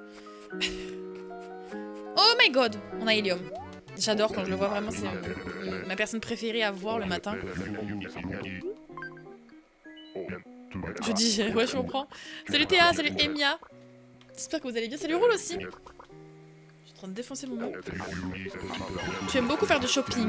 Oh my god, on a Helium. J'adore quand je le vois, vraiment, c'est ma personne préférée à voir le matin. Je dis, ouais, je comprends. Salut Théa, salut Emia. J'espère que vous allez bien. Salut Roule aussi. Je suis en train de défoncer mon nom. Tu aimes beaucoup faire du shopping.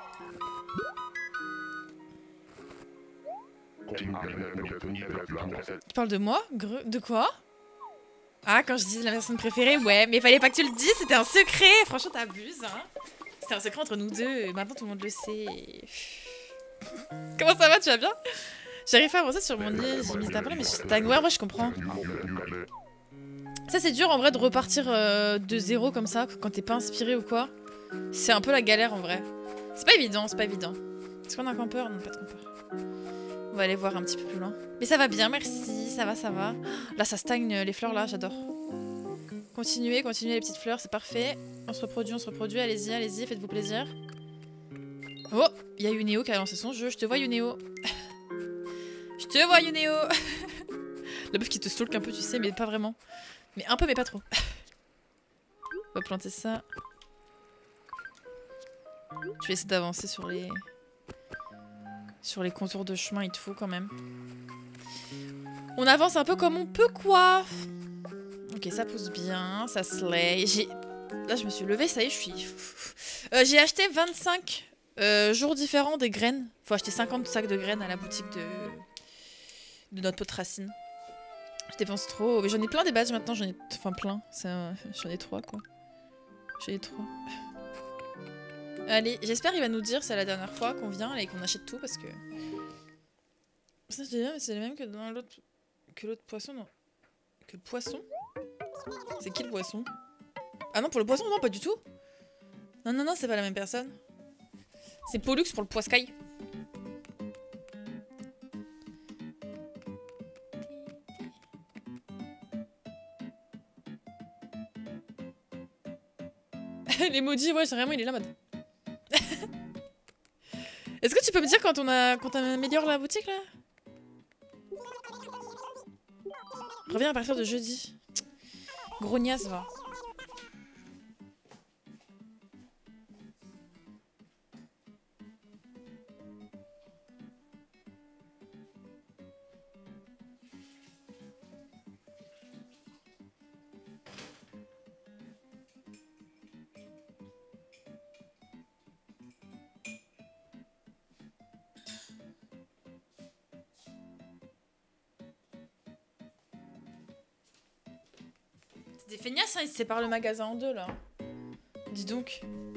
Tu parles de moi? De quoi? Ah, quand je dis la personne préférée, ouais, mais fallait pas que tu le dises, c'était un secret. Franchement, t'abuses, hein. C'était un secret entre nous deux, maintenant tout le monde le sait. Comment ça va, tu vas bien? J'arrive pas à avancer sur mon lit, j'ai mis ta parole, mais je stagne. Ouais, moi je comprends. Ça, c'est dur en vrai de repartir de zéro comme ça, quand t'es pas inspiré ou quoi. C'est un peu la galère en vrai. C'est pas évident, c'est pas évident. Est-ce qu'on a un campeur? Non, pas de campeur. On va aller voir un petit peu plus loin. Mais ça va bien, merci, ça va, ça va. Là, ça stagne les fleurs là, j'adore. Continuez les petites fleurs, c'est parfait. On se reproduit, allez-y, allez-y, faites-vous plaisir. Oh, il y a Yunéo qui a lancé son jeu, je te vois Yunéo. Je te vois Yunéo. La meuf qui te stalk un peu, tu sais, mais pas vraiment. Mais un peu, mais pas trop. On va planter ça. Je vais essayer d'avancer sur les contours de chemin, il te faut quand même. On avance un peu comme on peut, quoi. Ok, ça pousse bien, ça slay. Là, je me suis levée, ça y est, je suis... j'ai acheté 25 jours différents des graines. Faut acheter 50 sacs de graines à la boutique de notre pote Racine. Je dépense trop. Mais j'en ai plein des badges maintenant, j'en ai... Enfin, plein. J'en ai 3, quoi. J'en ai 3. Allez, j'espère qu'il va nous dire c'est la dernière fois qu'on vient et qu'on achète tout parce que... Ça, je dis mais c'est le même que dans l'autre... Que l'autre poisson, non. Que le poisson? C'est qui le poisson? Ah non, pour le poisson, non, pas du tout. Non, non, non, c'est pas la même personne. C'est Pollux pour le poiscaille. L'emoji, ouais, vraiment, il est là, mode. Est-ce que tu peux me dire quand on améliore la boutique, là? Reviens à partir de jeudi. Grognasse, va. C'est des feignasses, hein, ils séparent le magasin en deux, là. Dis donc.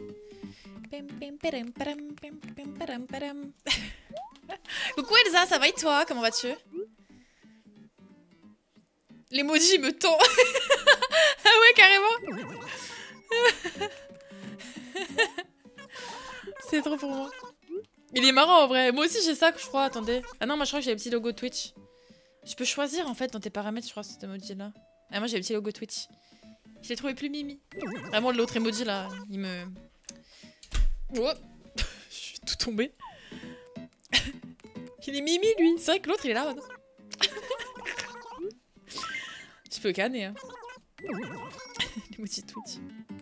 Coucou Elsa, ça va et toi? Comment vas-tu? L'emoji me tend. Ah ouais, carrément. C'est trop pour moi. Il est marrant en vrai. Moi aussi j'ai ça, je crois. Attendez. Ah non, moi je crois que j'ai le petit logo Twitch. Je peux choisir en fait dans tes paramètres, je crois, cet emoji là. Ah, moi j'ai le petit logo Twitch. Je l'ai trouvé plus mimi. Vraiment, l'autre emoji là, il me. Oh. Je suis tout tombé. Il est mimi lui. C'est vrai que l'autre il est là. Je peux canner, hein. L'emoji Twitch.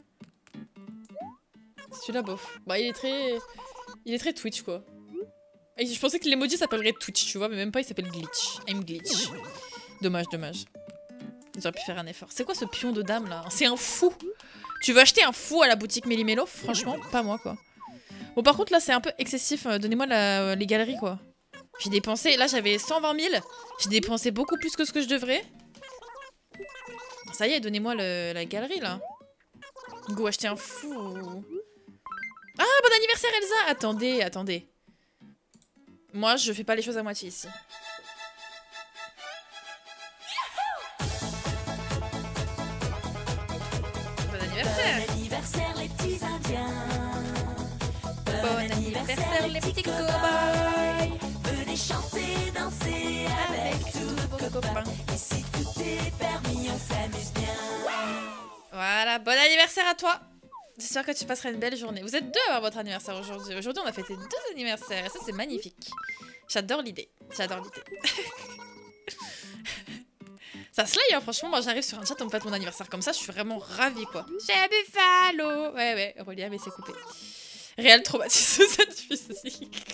Celui-là, bof. Bah, il est très Twitch, quoi. Et je pensais que l'emoji s'appellerait Twitch, tu vois, mais même pas, il s'appelle Glitch. I'm Glitch. Dommage, dommage. Ils auraient pu faire un effort. C'est quoi ce pion de dame, là? C'est un fou. Tu veux acheter un fou à la boutique Méli-Mélo? Franchement, pas moi, quoi. Bon, par contre, là, c'est un peu excessif. Donnez-moi les galeries, quoi. J'ai dépensé... Là, j'avais 120 000. J'ai dépensé beaucoup plus que ce que je devrais. Ça y est, donnez-moi la galerie, là. Go acheter un fou. Ah, bon anniversaire, Elsa! Attendez, attendez. Moi, je fais pas les choses à moitié, ici. Bon anniversaire! Bon anniversaire, les petits indiens. Bon anniversaire, les petits cow-boys. Venez chanter, danser avec tous vos copains. Ici, tout est permis, on s'amuse bien. Voilà, bon anniversaire à toi. J'espère que tu passeras une belle journée. Vous êtes deux à avoir votre anniversaire aujourd'hui. Aujourd'hui, on a fêté 2 anniversaires et ça, c'est magnifique. J'adore l'idée. J'adore l'idée. Ça slay, hein, franchement. Moi, j'arrive sur un chat, on me fête mon anniversaire comme ça. Je suis vraiment ravie, quoi. J'ai Buffalo. Ouais, ouais, Aurélia, mais c'est coupé. Réel traumatisme cette physique.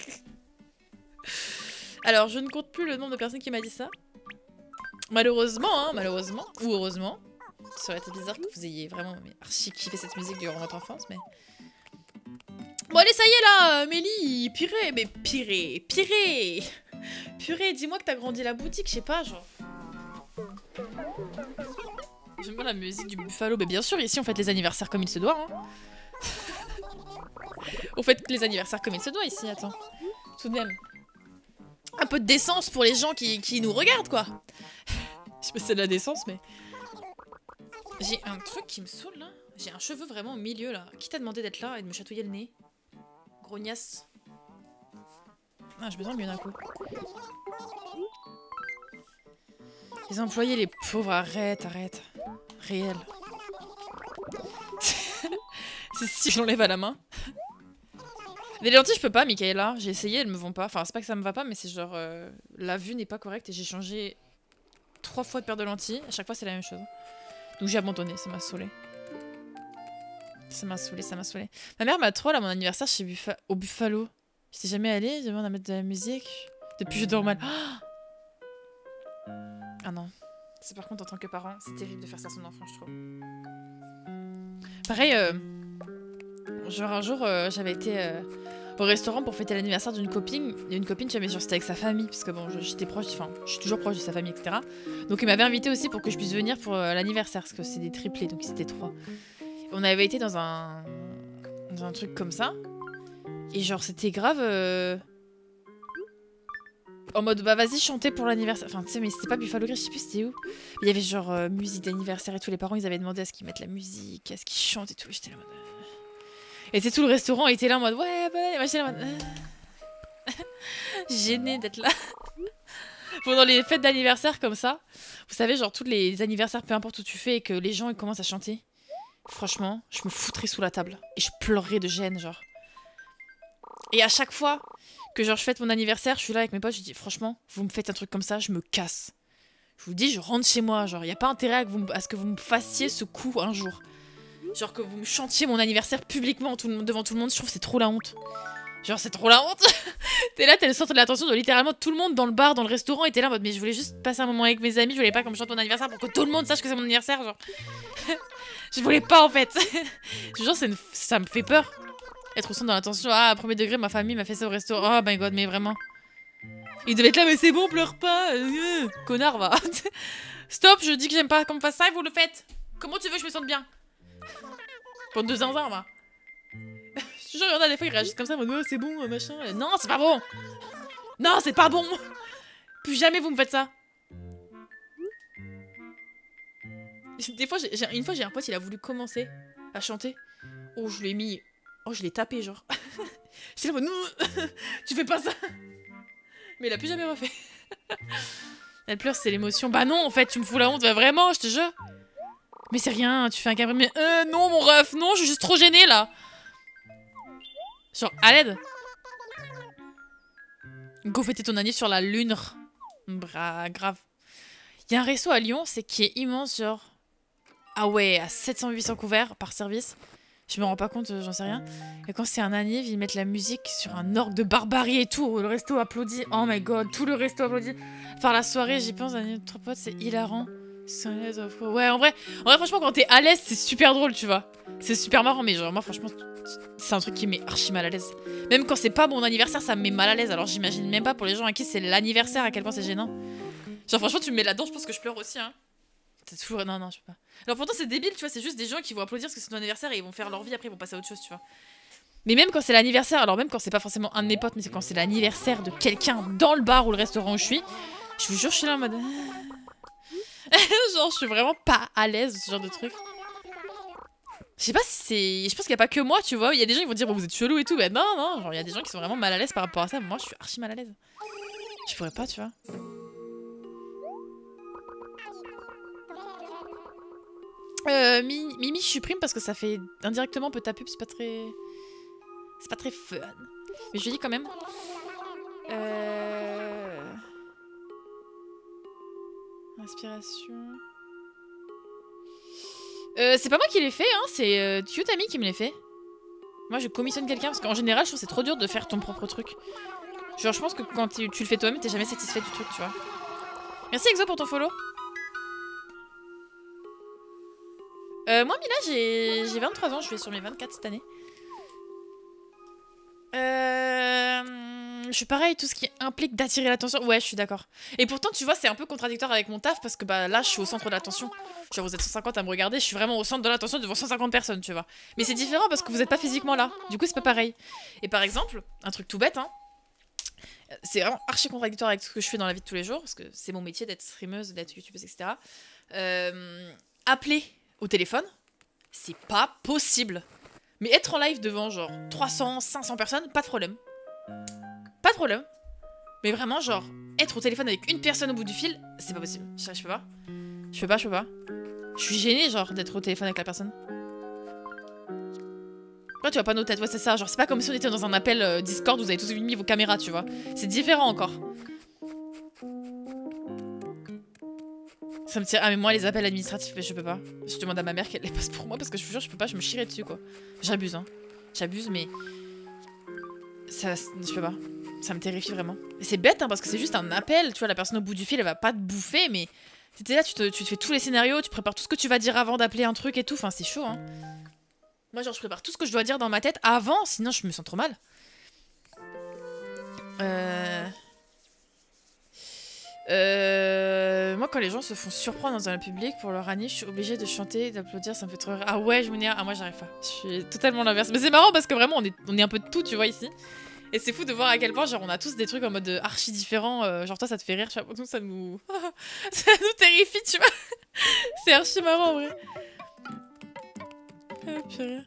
Alors, je ne compte plus le nombre de personnes qui m'a dit ça. Malheureusement, hein, malheureusement. Ou heureusement. Ça aurait été bizarre que vous ayez vraiment archi kiffé cette musique durant votre enfance, mais... Bon allez, ça y est là, Mélie, purée, mais purée, dis-moi que t'as grandi la boutique, je sais pas, genre... J'aime bien la musique du Buffalo, mais bien sûr, ici on fête les anniversaires comme il se doit, hein. On fête les anniversaires comme il se doit ici, attends. Tout de même. Un peu de décence pour les gens qui nous regardent, quoi. Je sais pas si c'est de la décence, mais... J'ai un truc qui me saoule là. J'ai un cheveu vraiment au milieu là. Qui t'a demandé d'être là et de me chatouiller le nez? Grognasse. Ah, j'ai besoin de mieux d'un coup. Les employés, les pauvres, arrête. Réel. C'est si je l'enlève à la main. Les lentilles, je peux pas, Michaela. J'ai essayé, elles me vont pas. Enfin, c'est pas que ça me va pas, mais c'est genre... la vue n'est pas correcte et j'ai changé 3 fois de paire de lentilles. À chaque fois, c'est la même chose. Donc j'ai abandonné, ça m'a saoulé. Ça m'a saoulé. Ma mère m'a troll à mon anniversaire au Buffalo. J'étais jamais allée, j'ai demandé à mettre de la musique. Depuis je dors mal. Ah non. C'est par contre en tant que parent, c'est terrible de faire ça à son enfant, je trouve. Pareil, genre un jour, j'avais été au restaurant pour fêter l'anniversaire d'une copine. Et une copine, tu vois, mais genre c'était avec sa famille, parce que bon, j'étais proche, enfin, je suis toujours proche de sa famille, etc. Donc il m'avait invité aussi pour que je puisse venir pour l'anniversaire, parce que c'est des triplés, donc c'était 3. On avait été dans dans un truc comme ça. Et genre, c'était grave... En mode, bah vas-y, chanter pour l'anniversaire. Enfin, tu sais, mais c'était pas Buffalo Grill, je sais plus c'était où. Il y avait genre musique d'anniversaire et tous les parents, ils avaient demandé à ce qu'ils mettent la musique, à ce qu'ils chantent et tout. J'étais là en mode... Et c'est tout le restaurant était là en mode, ouais, bah, j'étais là en mode... Gênée d'être là. Pendant les fêtes d'anniversaire comme ça, vous savez, genre tous les anniversaires, peu importe où tu fais et que les gens ils commencent à chanter, franchement, je me foutrais sous la table et je pleurerais de gêne, genre. Et à chaque fois que genre je fête mon anniversaire, je suis là avec mes potes, je dis franchement, vous me faites un truc comme ça, je me casse. Je vous dis, je rentre chez moi, genre, y a pas intérêt à ce que vous me fassiez ce coup un jour. Genre que vous me chantiez mon anniversaire publiquement devant tout le monde, je trouve que c'est trop la honte. Genre, c'est trop la honte. T'es là, t'es le centre de l'attention de littéralement tout le monde dans le bar, dans le restaurant, et t'es là en mode, mais je voulais juste passer un moment avec mes amis, je voulais pas qu'on me chante mon anniversaire pour que tout le monde sache que c'est mon anniversaire, genre. Je voulais pas en fait. Genre, ça me fait peur. Être au centre de l'attention. Ah, à premier degré, ma famille m'a fait ça au resto. Oh my god, mais vraiment. Il devait être là, mais c'est bon, pleure pas. Connard, va. Stop, je dis que j'aime pas qu'on me fasse ça et vous le faites. Comment tu veux que je me sente bien? Pour deux zinzins, va. Genre, il y en a des fois, ils réagissent comme ça, en mode, oh, c'est bon, machin. Non, c'est pas bon. Non, c'est pas bon. Plus jamais vous me faites ça. Des fois, une fois, j'ai un pote, il a voulu commencer à chanter. Oh, je lui ai mis... Oh, je l'ai tapé, genre. J'étais là, en mode, non, tu fais pas ça. Mais il a plus jamais refait. Elle pleure, c'est l'émotion. Bah non, en fait, tu me fous la honte, bah, vraiment, je te jure. Mais c'est rien, tu fais un câble. Mais non, mon ref, non, je suis juste trop gênée, là. Genre, à l'aide. Go fêter ton année sur la lune. Bra, grave. Il y a un resto à Lyon, c'est qui est immense, genre... Ah ouais, à 700-800 couverts par service. Je me rends pas compte, j'en sais rien. Et quand c'est un anniv, ils mettent la musique sur un orgue de barbarie et tout. Le resto applaudit. Oh my god, tout le resto applaudit. Faire la soirée, j'y pense, un autre pote, c'est hilarant. Ouais, en vrai, franchement, quand t'es à l'aise, c'est super drôle, tu vois. C'est super marrant, mais genre, moi, franchement, c'est un truc qui me met archi mal à l'aise. Même quand c'est pas mon anniversaire, ça me met mal à l'aise. Alors, j'imagine même pas pour les gens à qui c'est l'anniversaire, à quel point c'est gênant. Genre, franchement, tu me mets là-dedans, je pense que je pleure aussi, hein. C'est toujours... Non, je peux pas. Alors, pourtant, c'est débile, tu vois, c'est juste des gens qui vont applaudir parce que c'est ton anniversaire et ils vont faire leur vie, après, ils vont passer à autre chose, tu vois. Mais même quand c'est l'anniversaire, alors même quand c'est pas forcément un de mes potes, mais c'est quand c'est l'anniversaire de quelqu'un dans le bar ou le restaurant où je suis, je vous jure, je suis là en mode... Genre, je suis vraiment pas à l'aise, ce genre de truc. Je sais pas si c'est... Je pense qu'il y a pas que moi, tu vois. Il y a des gens qui vont dire, bon, vous êtes chelou et tout. Mais non, genre, il y a des gens qui sont vraiment mal à l'aise par rapport à ça. Moi, je suis archi mal à l'aise. Je pourrais pas, tu vois. Mimi, je supprime parce que ça fait indirectement peu ta pub, c'est pas très... C'est pas très fun. Mais je le dis quand même. Inspiration... c'est pas moi qui l'ai fait, hein, c'est Tuyotami qui me l'a fait. Moi je commissionne quelqu'un parce qu'en général je trouve que c'est trop dur de faire ton propre truc. Genre je pense que quand tu le fais toi-même t'es jamais satisfait du truc, tu vois. Merci Exo pour ton follow. Moi Mila j'ai 23 ans, je vais sur mes 24 cette année. Je suis pareil, tout ce qui implique d'attirer l'attention. Ouais, je suis d'accord. Et pourtant, tu vois, c'est un peu contradictoire avec mon taf parce que bah là, je suis au centre de l'attention. Genre, vous êtes 150 à me regarder, je suis vraiment au centre de l'attention devant 150 personnes, tu vois. Mais c'est différent parce que vous êtes pas physiquement là. Du coup, c'est pas pareil. Et par exemple, un truc tout bête, hein. C'est vraiment archi contradictoire avec ce que je fais dans la vie de tous les jours parce que c'est mon métier d'être streameuse, d'être youtubeuse, etc. Appeler au téléphone, c'est pas possible. Mais être en live devant genre 300, 500 personnes, pas de problème. Pas de problème. Mais vraiment, genre, être au téléphone avec une personne au bout du fil, c'est pas possible. Je peux pas. Je peux pas. Je suis gênée, genre, d'être au téléphone avec la personne. Toi, tu vois pas nos têtes, ouais, c'est ça. Genre, c'est pas comme si on était dans un appel Discord où vous avez tous mis vos caméras, tu vois. C'est différent encore. Ça me tire. Ah, mais moi, les appels administratifs, je peux pas. Je demande à ma mère qu'elle les passe pour moi parce que je vous jure, je peux pas, je me chierais dessus, quoi. J'abuse, hein. J'abuse, mais. Ça. Je peux pas. Ça me terrifie vraiment. Et c'est bête, hein, parce que c'est juste un appel. Tu vois, la personne au bout du fil, elle va pas te bouffer, mais. T'es là, tu te fais tous les scénarios, tu prépares tout ce que tu vas dire avant d'appeler un truc et tout. Enfin, c'est chaud, hein. Moi, genre, je prépare tout ce que je dois dire dans ma tête avant, sinon je me sens trop mal. Moi, quand les gens se font surprendre dans un public pour leur année, je suis obligée de chanter, d'applaudir, ça me fait trop rire. Ah ouais, je m'énerve. Ah, moi, j'arrive pas. Je suis totalement l'inverse. Mais c'est marrant parce que vraiment, on est un peu de tout, tu vois, ici. Et c'est fou de voir à quel point, genre, on a tous des trucs en mode archi différents. Genre, toi, ça te fait rire, tu vois. Nous, ça nous. Ça nous terrifie, tu vois. C'est archi marrant, en vrai. Ah, purée.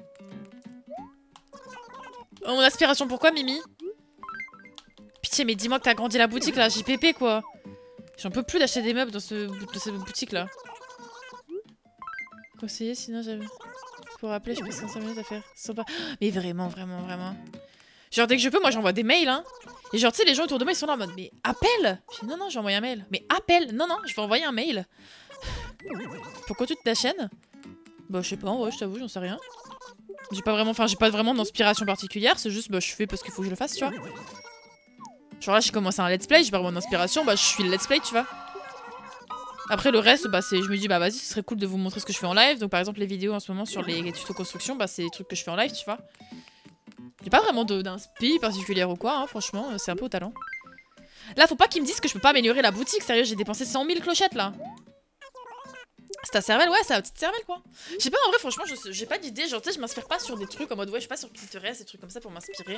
Oh, mon aspiration, pourquoi, Mimi? Pitié, mais dis-moi que t'as grandi la boutique, là, JPP, quoi. J'en peux plus d'acheter des meubles dans cette boutique-là. Conseiller, sinon j'avais... Pour rappeler, je passe 5 minutes à faire sympa. Mais vraiment, vraiment, vraiment. Genre, dès que je peux, moi, j'envoie des mails, hein. Et genre, tu sais, les gens autour de moi, ils sont là en mode, mais appelle! Je dis, non, non, j'ai envoyé un mail. Mais appelle! Non, non, je vais envoyer un mail. Pourquoi tu te chaîne? Bah, je sais pas, en vrai, je t'avoue, j'en sais rien. J'ai pas vraiment d'inspiration particulière, c'est juste, bah, je fais parce qu'il faut que je le fasse, tu vois. Genre là, j'ai commencé un let's play, j'ai pas vraiment d'inspiration, bah, je suis le let's play, tu vois. Après, le reste, bah, c'est, je me dis, bah, vas-y, ce serait cool de vous montrer ce que je fais en live. Donc, par exemple, les vidéos en ce moment sur les tutos construction, bah, c'est des trucs que je fais en live, tu vois. J'ai pas vraiment d'inspi particulière ou quoi, hein, franchement, c'est un peu au talent. Là, faut pas qu'ils me disent que je peux pas améliorer la boutique, sérieux, j'ai dépensé 100 000 clochettes, là. C'est ta cervelle, ouais, c'est la petite cervelle, quoi. Je sais pas, en vrai, franchement, j'ai pas d'idée. Genre, tu sais, je m'inspire pas sur des trucs en mode, ouais, je suis pas sur Pinterest, des trucs comme ça pour m'inspirer.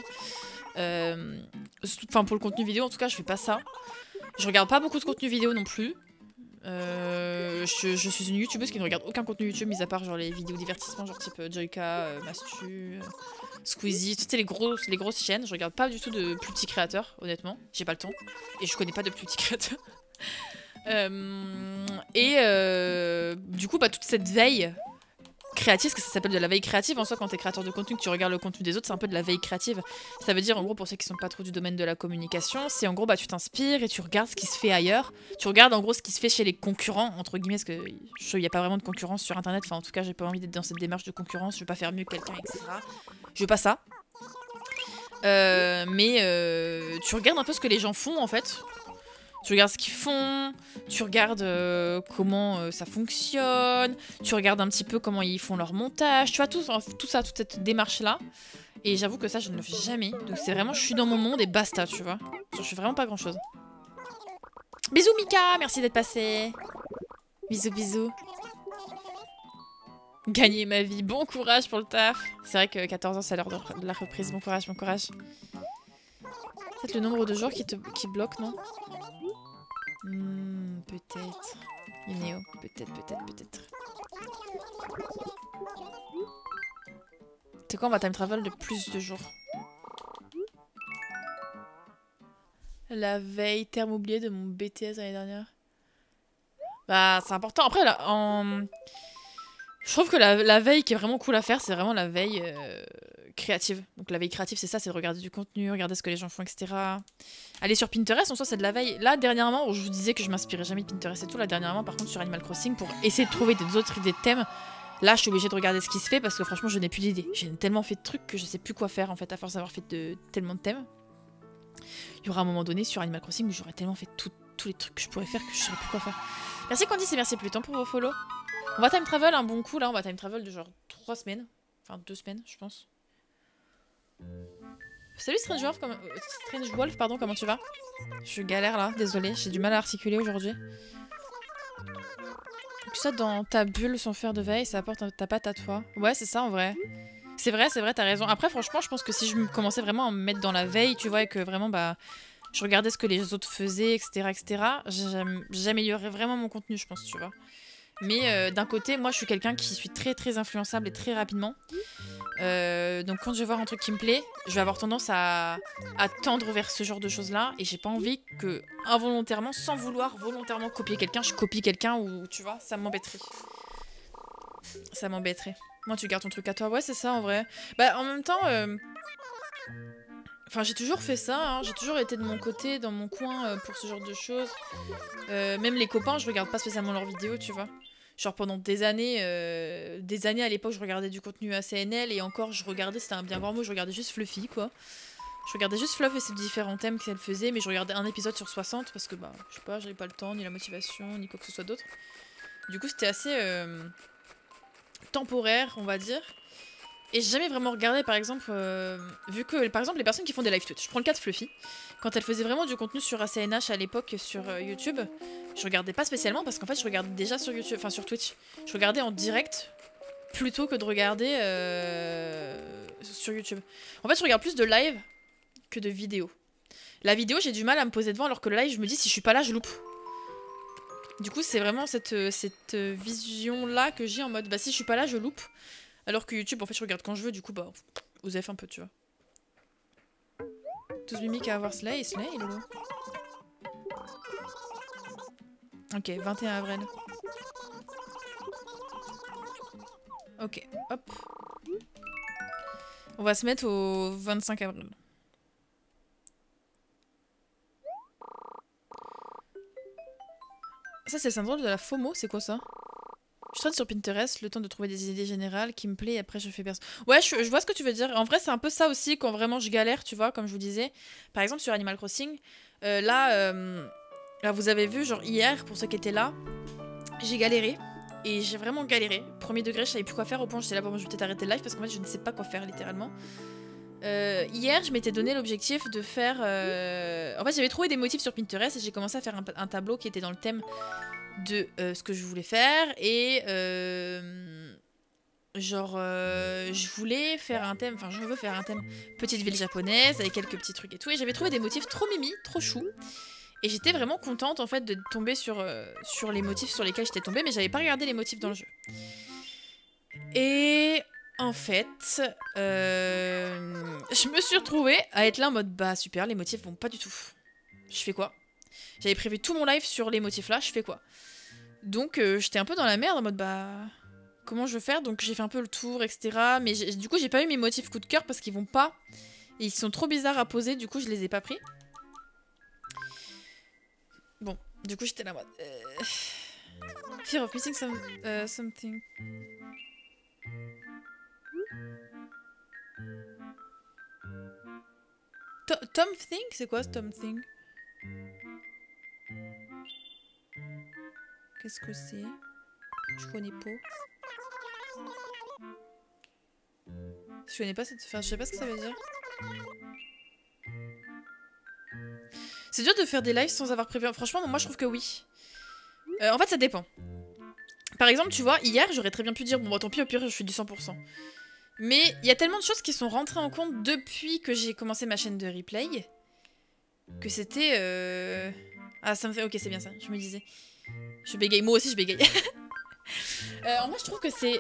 Enfin, pour le contenu vidéo, en tout cas, je fais pas ça. Je regarde pas beaucoup de contenu vidéo non plus. Je suis une youtubeuse qui ne regarde aucun contenu YouTube, mis à part genre les vidéos divertissement, genre type Joyka, Mastu, Squeezie, toutes les grosses chaînes. Je regarde pas du tout de plus petits créateurs, honnêtement. J'ai pas le temps. Et je connais pas de plus petits créateurs. Du coup, bah, toute cette veille créative, parce que ça s'appelle de la veille créative en soi, quand t'es créateur de contenu, que tu regardes le contenu des autres, c'est un peu de la veille créative. Ça veut dire, en gros, pour ceux qui sont pas trop du domaine de la communication, c'est en gros, bah, tu t'inspires et tu regardes ce qui se fait ailleurs. Tu regardes en gros ce qui se fait chez les concurrents, entre guillemets, parce qu'il n'y a pas vraiment de concurrence sur internet. Enfin, en tout cas, j'ai pas envie d'être dans cette démarche de concurrence, je veux pas faire mieux que quelqu'un, etc. Je veux pas ça. Tu regardes un peu ce que les gens font en fait. Tu regardes ce qu'ils font, tu regardes comment ça fonctionne, tu regardes un petit peu comment ils font leur montage, tu vois, tout ça, toute cette démarche-là. Et j'avoue que ça, je ne le fais jamais. Donc c'est vraiment, je suis dans mon monde et basta, tu vois. Genre, je fais vraiment pas grand-chose. Bisous Mika, merci d'être passé. Bisous, bisous. Gagner ma vie, bon courage pour le taf. C'est vrai que 14 ans, c'est l'heure de la reprise. Bon courage, bon courage. Peut-être le nombre de jours qui bloque, non? Peut-être. Yunéo, peut-être. C'est quoi, on va time travel de plus de jours? La veille, terme oublié de mon BTS l'année dernière. Bah, c'est important. Après, là, je trouve que la veille qui est vraiment cool à faire, c'est vraiment la veille créative. Donc la veille créative, c'est ça, c'est de regarder du contenu, regarder ce que les gens font, etc. Aller sur Pinterest, en soi, c'est de la veille. Là, dernièrement, je vous disais que je m'inspirais jamais de Pinterest et tout. Là, dernièrement, par contre, sur Animal Crossing, pour essayer de trouver d'autres idées de thèmes, là, je suis obligée de regarder ce qui se fait parce que franchement, je n'ai plus d'idées. J'ai tellement fait de trucs que je sais plus quoi faire, en fait, à force d'avoir fait tellement de thèmes. Il y aura un moment donné sur Animal Crossing où j'aurais tellement fait tous les trucs que je pourrais faire que je saurais plus quoi faire. Merci Candice et merci Pluton pour vos follow. On va time travel un bon coup là, on va time travel de genre 3 semaines. Enfin 2 semaines je pense. Salut Strange Wolf, pardon, comment tu vas? Je galère là, désolée, j'ai du mal à articuler aujourd'hui. Tout ça dans ta bulle sans faire de veille, ça apporte ta patte à toi. Ouais c'est ça en vrai. C'est vrai, t'as raison. Après franchement je pense que si je commençais vraiment à me mettre dans la veille, tu vois, et que vraiment bah... je regardais ce que les autres faisaient, etc. J'améliorerais vraiment mon contenu, je pense, tu vois. Mais d'un côté, moi, je suis quelqu'un qui suis très influençable et très rapidement. Donc quand je vais voir un truc qui me plaît, je vais avoir tendance à tendre vers ce genre de choses-là. Et j'ai pas envie que, involontairement, sans vouloir volontairement copier quelqu'un, je copie quelqu'un ou, tu vois, ça m'embêterait. Ça m'embêterait. Moi, tu gardes ton truc à toi. Ouais, c'est ça, en vrai. Bah, en même temps... Enfin, j'ai toujours fait ça, hein. J'ai toujours été de mon côté, dans mon coin pour ce genre de choses. Même les copains, je regarde pas spécialement leurs vidéos, tu vois. Genre pendant des années à l'époque, je regardais du contenu ACNL et encore, je regardais, c'était un bien grand mot, je regardais juste Fluffy, quoi. Je regardais juste Fluff et ses différents thèmes qu'elle faisait, mais je regardais un épisode sur 60 parce que, bah, je sais pas, j'avais pas le temps, ni la motivation, ni quoi que ce soit d'autre. Du coup, c'était assez temporaire, on va dire. Et j'ai jamais vraiment regardé, par exemple, vu que, par exemple, les personnes qui font des live Twitch, je prends le cas de Fluffy, quand elle faisait vraiment du contenu sur ACNH à l'époque sur YouTube, je regardais pas spécialement parce qu'en fait, je regardais déjà sur YouTube, enfin sur Twitch. Je regardais en direct plutôt que de regarder sur YouTube. En fait, je regarde plus de live que de vidéos. La vidéo, j'ai du mal à me poser devant, alors que le live, je me dis, si je suis pas là, je loupe. Du coup, c'est vraiment cette vision-là que j'ai en mode, bah si je suis pas là, je loupe. Alors que YouTube, en fait, je regarde quand je veux, du coup, bah, aux F un peu, tu vois. 12 mimiques à avoir Slay, Lolo. Ok, 21 avril. Ok, hop. On va se mettre au 25 avril. Ça, c'est le syndrome de la FOMO, c'est quoi ça? Je traîne sur Pinterest, le temps de trouver des idées générales qui me plaît et après je fais perso. Ouais, je vois ce que tu veux dire. En vrai, c'est un peu ça aussi quand vraiment je galère, tu vois, comme je vous disais. Par exemple, sur Animal Crossing, là, vous avez vu, genre hier, pour ceux qui étaient là, j'ai galéré. Et j'ai vraiment galéré. Premier degré, je savais plus quoi faire. Au point, j'étais là, bon, je vais peut-être arrêter le live parce qu'en fait, je ne sais pas quoi faire, littéralement. Hier, je m'étais donné l'objectif de faire... En fait, j'avais trouvé des motifs sur Pinterest et j'ai commencé à faire un tableau qui était dans le thème de ce que je voulais faire. Et je voulais faire un thème... Enfin, je veux faire un thème petite ville japonaise avec quelques petits trucs et tout. Et j'avais trouvé des motifs trop mimi, trop chou. Et j'étais vraiment contente, en fait, de tomber sur les motifs sur lesquels j'étais tombée. Mais j'avais pas regardé les motifs dans le jeu. Et... En fait, je me suis retrouvée à être là en mode bah super, les motifs vont pas du tout. Je fais quoi? J'avais prévu tout mon live sur les motifs là, je fais quoi? Donc j'étais un peu dans la merde en mode bah comment je veux faire? Donc j'ai fait un peu le tour, etc. Mais du coup j'ai pas eu mes motifs coup de cœur parce qu'ils vont pas. Et ils sont trop bizarres à poser, du coup je les ai pas pris. Bon, du coup j'étais là en mode... Fear of missing something. Tom Thing? C'est quoi ce Tom Thing? Qu'est-ce que c'est? Je connais pas. Je connais pas cette... Enfin, je sais pas ce que ça veut dire. C'est dur de faire des lives sans avoir prévu... Franchement, moi je trouve que oui. En fait, ça dépend. Par exemple, tu vois, hier, j'aurais très bien pu dire, bon, bah tant pis, au pire, je fais du 100%. Mais il y a tellement de choses qui sont rentrées en compte depuis que j'ai commencé ma chaîne de replay que c'était... Ah, ça me fait... Ok, c'est bien ça, je me disais. Je bégaye, moi aussi je bégaye. En vrai, je trouve que c'est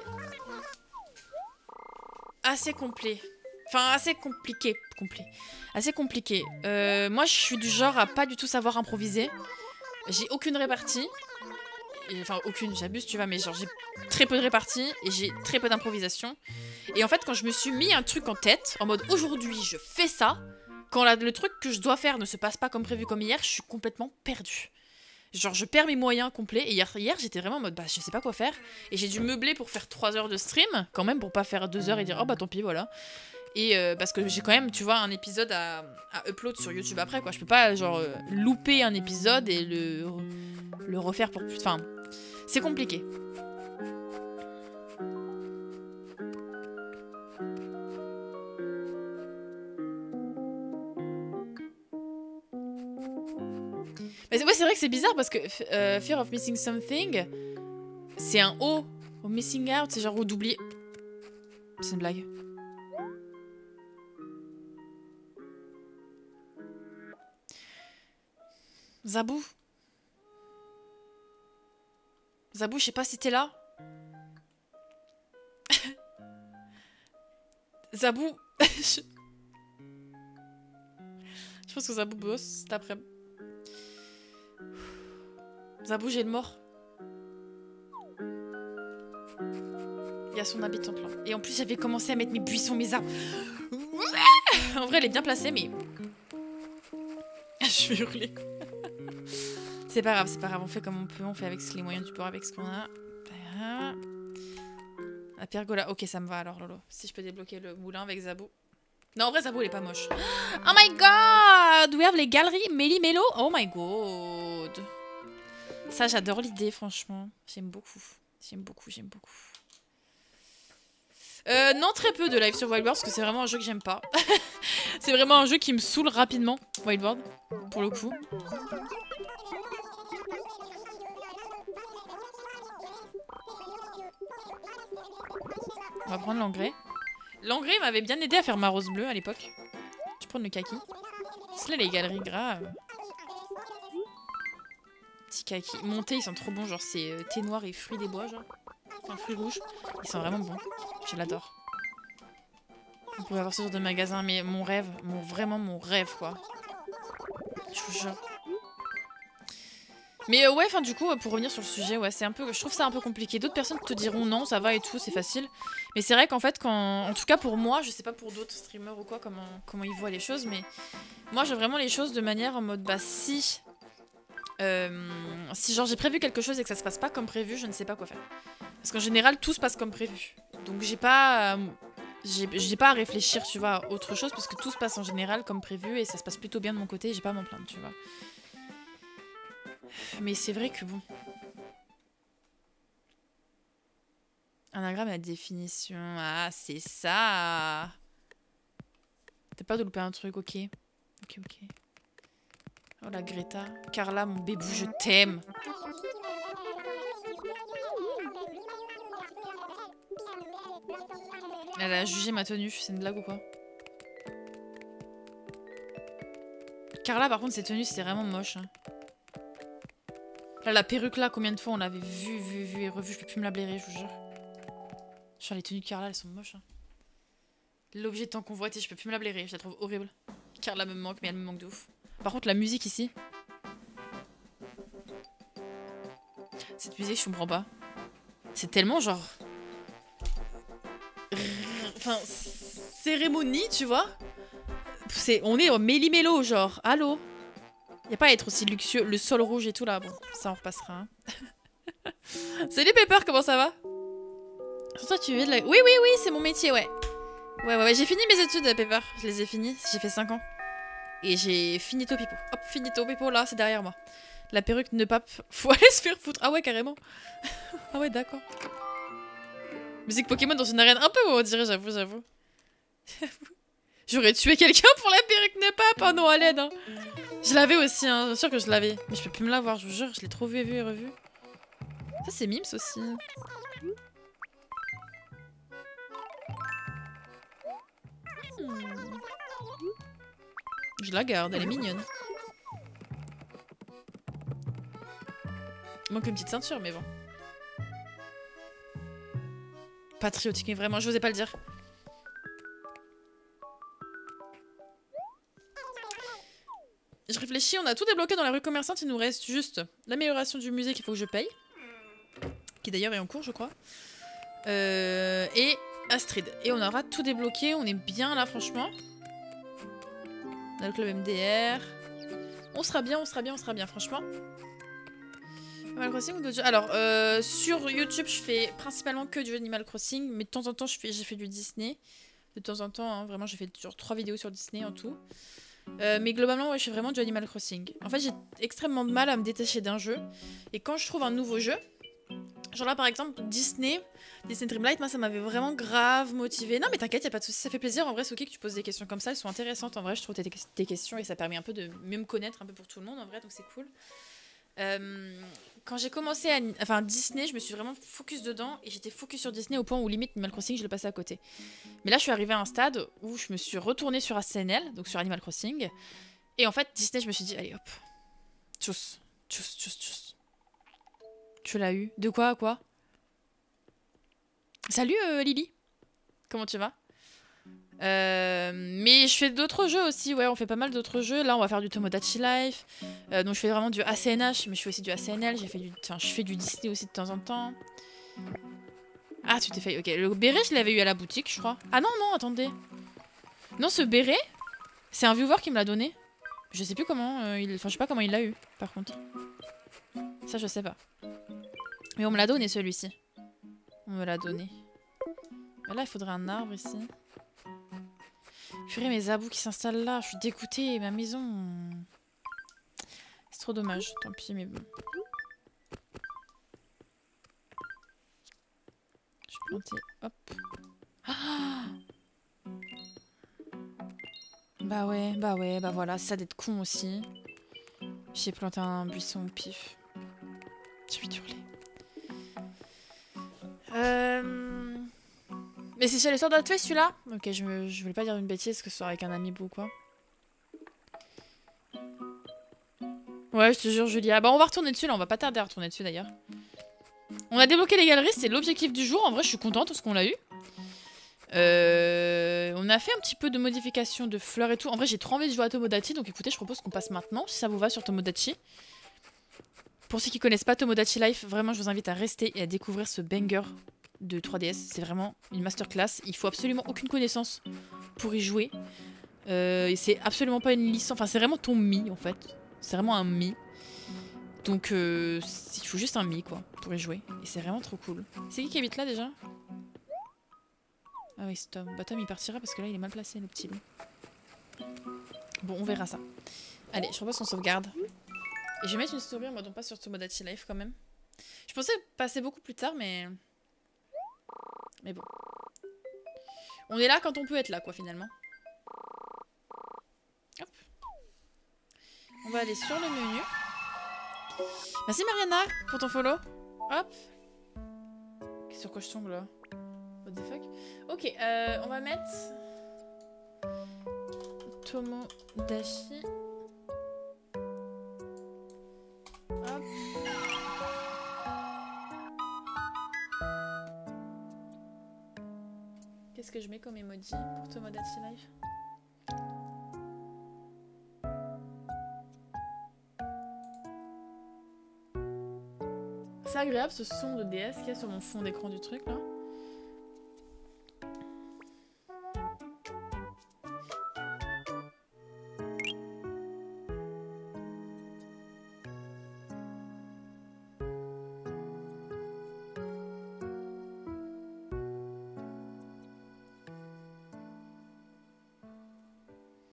assez complet. Enfin, assez compliqué. Assez compliqué. Moi, je suis du genre à pas du tout savoir improviser. J'ai aucune répartie. Enfin, aucune, j'abuse, tu vois, mais genre, j'ai très peu de répartie et j'ai très peu d'improvisation. Et en fait, quand je me suis mis un truc en tête, en mode aujourd'hui, je fais ça, quand le truc que je dois faire ne se passe pas comme prévu comme hier, je suis complètement perdue. Genre, je perds mes moyens complets. Et hier j'étais vraiment en mode, bah, je sais pas quoi faire. Et j'ai dû meubler pour faire 3 heures de stream, quand même, pour pas faire 2 heures et dire, oh bah tant pis, voilà. Et parce que j'ai quand même, tu vois, un épisode à upload sur YouTube après, quoi. Je peux pas, genre, louper un épisode et le refaire pour plus. Enfin, c'est compliqué. Mais ouais, c'est vrai que c'est bizarre parce que Fear of Missing Something, c'est un O. Au Missing Out, c'est genre d'oublier. C'est une blague. Zabou. Zabou, je sais pas si t'es là. Zabou. Je pense que Zabou bosse cet après-midi. Zabou, j'ai le mort. Il y a son habitante là. Et en plus, j'avais commencé à mettre mes buissons, mes arbres. En vrai, elle est bien placée, mais... Je vais hurler. C'est pas grave, on fait comme on peut, on fait avec les moyens du bord, avec ce qu'on a. La pergola, ok, ça me va alors, Lolo. Si je peux débloquer le moulin avec Zabou. Non, en vrai, Zabou, elle est pas moche. Oh my god! We have les galeries Méli-Mélo. Oh my god! Ça, j'adore l'idée, franchement. J'aime beaucoup. Non, très peu de live sur Wild World parce que c'est vraiment un jeu que j'aime pas. C'est vraiment un jeu qui me saoule rapidement, Wild World, pour le coup. On va prendre l'engrais. L'engrais m'avait bien aidé à faire ma rose bleue à l'époque. Je prends le kaki. C'est là les galeries graves. Petit kaki. Mon thé, ils sont trop bons. Genre, c'est thé noir et fruits des bois, genre. Enfin, fruits rouges. Ils sont vraiment bons. Je l'adore. On pouvait avoir ce genre de magasin, mais mon rêve, vraiment mon rêve, quoi. Je vous jure. Mais ouais, enfin du coup, pour revenir sur le sujet, ouais, c'est un peu, je trouve ça un peu compliqué. D'autres personnes te diront non, ça va et tout, c'est facile. Mais c'est vrai qu'en fait, en tout cas pour moi, je sais pas pour d'autres streamers ou quoi, comment ils voient les choses, mais moi j'ai vraiment les choses de manière en mode, bah si genre j'ai prévu quelque chose et que ça se passe pas comme prévu, je ne sais pas quoi faire. Parce qu'en général, tout se passe comme prévu. Donc j'ai pas à réfléchir, tu vois, à autre chose, parce que tout se passe en général comme prévu et ça se passe plutôt bien de mon côté et j'ai pas à m'en plaindre, tu vois. Mais c'est vrai que bon. Anagramme à définition. Ah, c'est ça. T'as peur de louper un truc, ok. Ok. Oh la Greta. Carla, mon bébou, je t'aime. Elle a jugé ma tenue, c'est une blague ou quoi? Carla, par contre, ses tenues, c'est vraiment moche. Hein. Là, la perruque là, combien de fois on l'avait vue et revue, je peux plus me la blairer, je vous jure. Genre les tenues de Carla, elles sont moches. Hein. L'objet tant convoité, je peux plus me la blairer, je la trouve horrible. Carla me manque, mais elle me manque de ouf. Par contre, la musique ici. Cette musique, je comprends pas. C'est tellement genre... Enfin, cérémonie, tu vois. On est au méli-mélo, genre. Allô? Y'a pas à être aussi luxueux. Le sol rouge et tout là. Bon, ça on repassera. Hein. Salut Pepper, comment ça va? Sur toi, tu veux de la... Oui, c'est mon métier, ouais. Ouais. J'ai fini mes études, Pepper. Je les ai finies. J'ai fait 5 ans. Et j'ai finito pipo. Hop, finito pipo, là, c'est derrière moi. La perruque ne pape. Faut aller se faire foutre. Ah ouais, carrément. Ah ouais, d'accord. Musique Pokémon dans une arène un peu, on dirait, j'avoue. J'aurais tué quelqu'un pour la perruque ne pape. Oh non, à l'aide, hein. Je l'avais aussi, hein. Bien sûr que je l'avais. Mais je peux plus me l'avoir, je vous jure. Je l'ai trop vu et revu. Ça, c'est Mims aussi. Je la garde, elle est mignonne. Il manque une petite ceinture, mais bon. Patriotique, mais vraiment, je n'osais pas le dire. Je réfléchis, on a tout débloqué dans la rue commerçante, il nous reste juste l'amélioration du musée qu'il faut que je paye. Qui d'ailleurs est en cours, je crois. Et Astrid. Et on aura tout débloqué, on est bien là, franchement. On a le club MDR. On sera bien, franchement. Animal Crossing ou d'autres jeux? Alors, sur YouTube, je fais principalement que du Animal Crossing, mais de temps en temps, j'ai fait du Disney. De temps en temps, hein, vraiment, j'ai fait genre 3 vidéos sur Disney en tout. Mais globalement, ouais, je fais vraiment du Animal Crossing. En fait, j'ai extrêmement de mal à me détacher d'un jeu. Et quand je trouve un nouveau jeu, genre là, par exemple, Disney Dreamlight, moi, ça m'avait vraiment grave motivé. Non, mais t'inquiète, y a pas de soucis, ça fait plaisir. En vrai, c'est ok que tu poses des questions comme ça, elles sont intéressantes. En vrai, je trouve tes questions et ça permet un peu de mieux me connaître un peu pour tout le monde, en vrai, donc c'est cool. Quand j'ai commencé à Disney, je me suis vraiment focus dedans et j'étais focus sur Disney au point où limite Animal Crossing je le passais à côté. Mais là je suis arrivée à un stade où je me suis retournée sur ACNL, donc sur Animal Crossing, et en fait Disney je me suis dit allez hop, tchuss. Tu l'as eu. De quoi à quoi? Salut Lily, comment tu vas? Mais je fais d'autres jeux aussi, ouais, on fait pas mal d'autres jeux. Là, on va faire du Tomodachi Life. Donc, je fais vraiment du ACNH, mais je fais aussi du ACNL. Je fais du Disney aussi de temps en temps. Ah, tu t'es fait. Ok, le béret, je l'avais eu à la boutique, je crois. Ah non, attendez. Non, ce béret, c'est un viewer qui me l'a donné. Je sais plus comment. Enfin, je sais pas comment il l'a eu, par contre. Ça, je sais pas. Mais on me l'a donné, celui-ci. On me l'a donné. Là, il faudrait un arbre ici. Purée, mes abous qui s'installent là, je suis dégoûtée, ma maison. C'est trop dommage, tant pis, mais bon. Je vais planter, hop. Ah bah ouais, bah voilà, c'est ça d'être con aussi. J'ai planté un buisson au pif. Je vais hurler. Mais c'est sur les sorts d'Atway celui-là? Ok, je voulais pas dire une bêtise que ce soit avec un ami ou quoi. Ouais, je te jure, Julia. Bah, on va retourner dessus là, on va pas tarder à retourner dessus d'ailleurs. On a débloqué les galeries, c'est l'objectif du jour. En vrai, je suis contente parce qu'on l'a eu. On a fait un petit peu de modification de fleurs et tout. En vrai, j'ai trop envie de jouer à Tomodachi, donc écoutez, je propose qu'on passe maintenant, si ça vous va, sur Tomodachi. Pour ceux qui connaissent pas Tomodachi Life, vraiment, je vous invite à rester et à découvrir ce banger de 3DS. C'est vraiment une masterclass. Il faut absolument aucune connaissance pour y jouer. Et c'est absolument pas une licence. Enfin, c'est vraiment ton Mi, en fait. C'est vraiment un Mi. Donc, il faut juste un Mi, quoi, pour y jouer. Et c'est vraiment trop cool. C'est qui habite là, déjà? Ah oui, c'est Tom. Bah Tom il partira parce que là il est mal placé le petit loup. Bon, on verra ça. Allez, je propose qu'on sauvegarde. Et je vais mettre une story en mode on passe sur Tomodachi Life quand même. Je pensais passer beaucoup plus tard mais... Mais bon. On est là quand on peut être là quoi finalement. Hop. On va aller sur le menu. Merci Mariana pour ton follow. Hop. Sur quoi je tombe là? What the fuck? Ok, on va mettre Tomodachi. Hop. Qu'est-ce que je mets comme emoji pour Tomodachi Life? C'est agréable ce son de DS qu'il y a sur mon fond d'écran du truc là.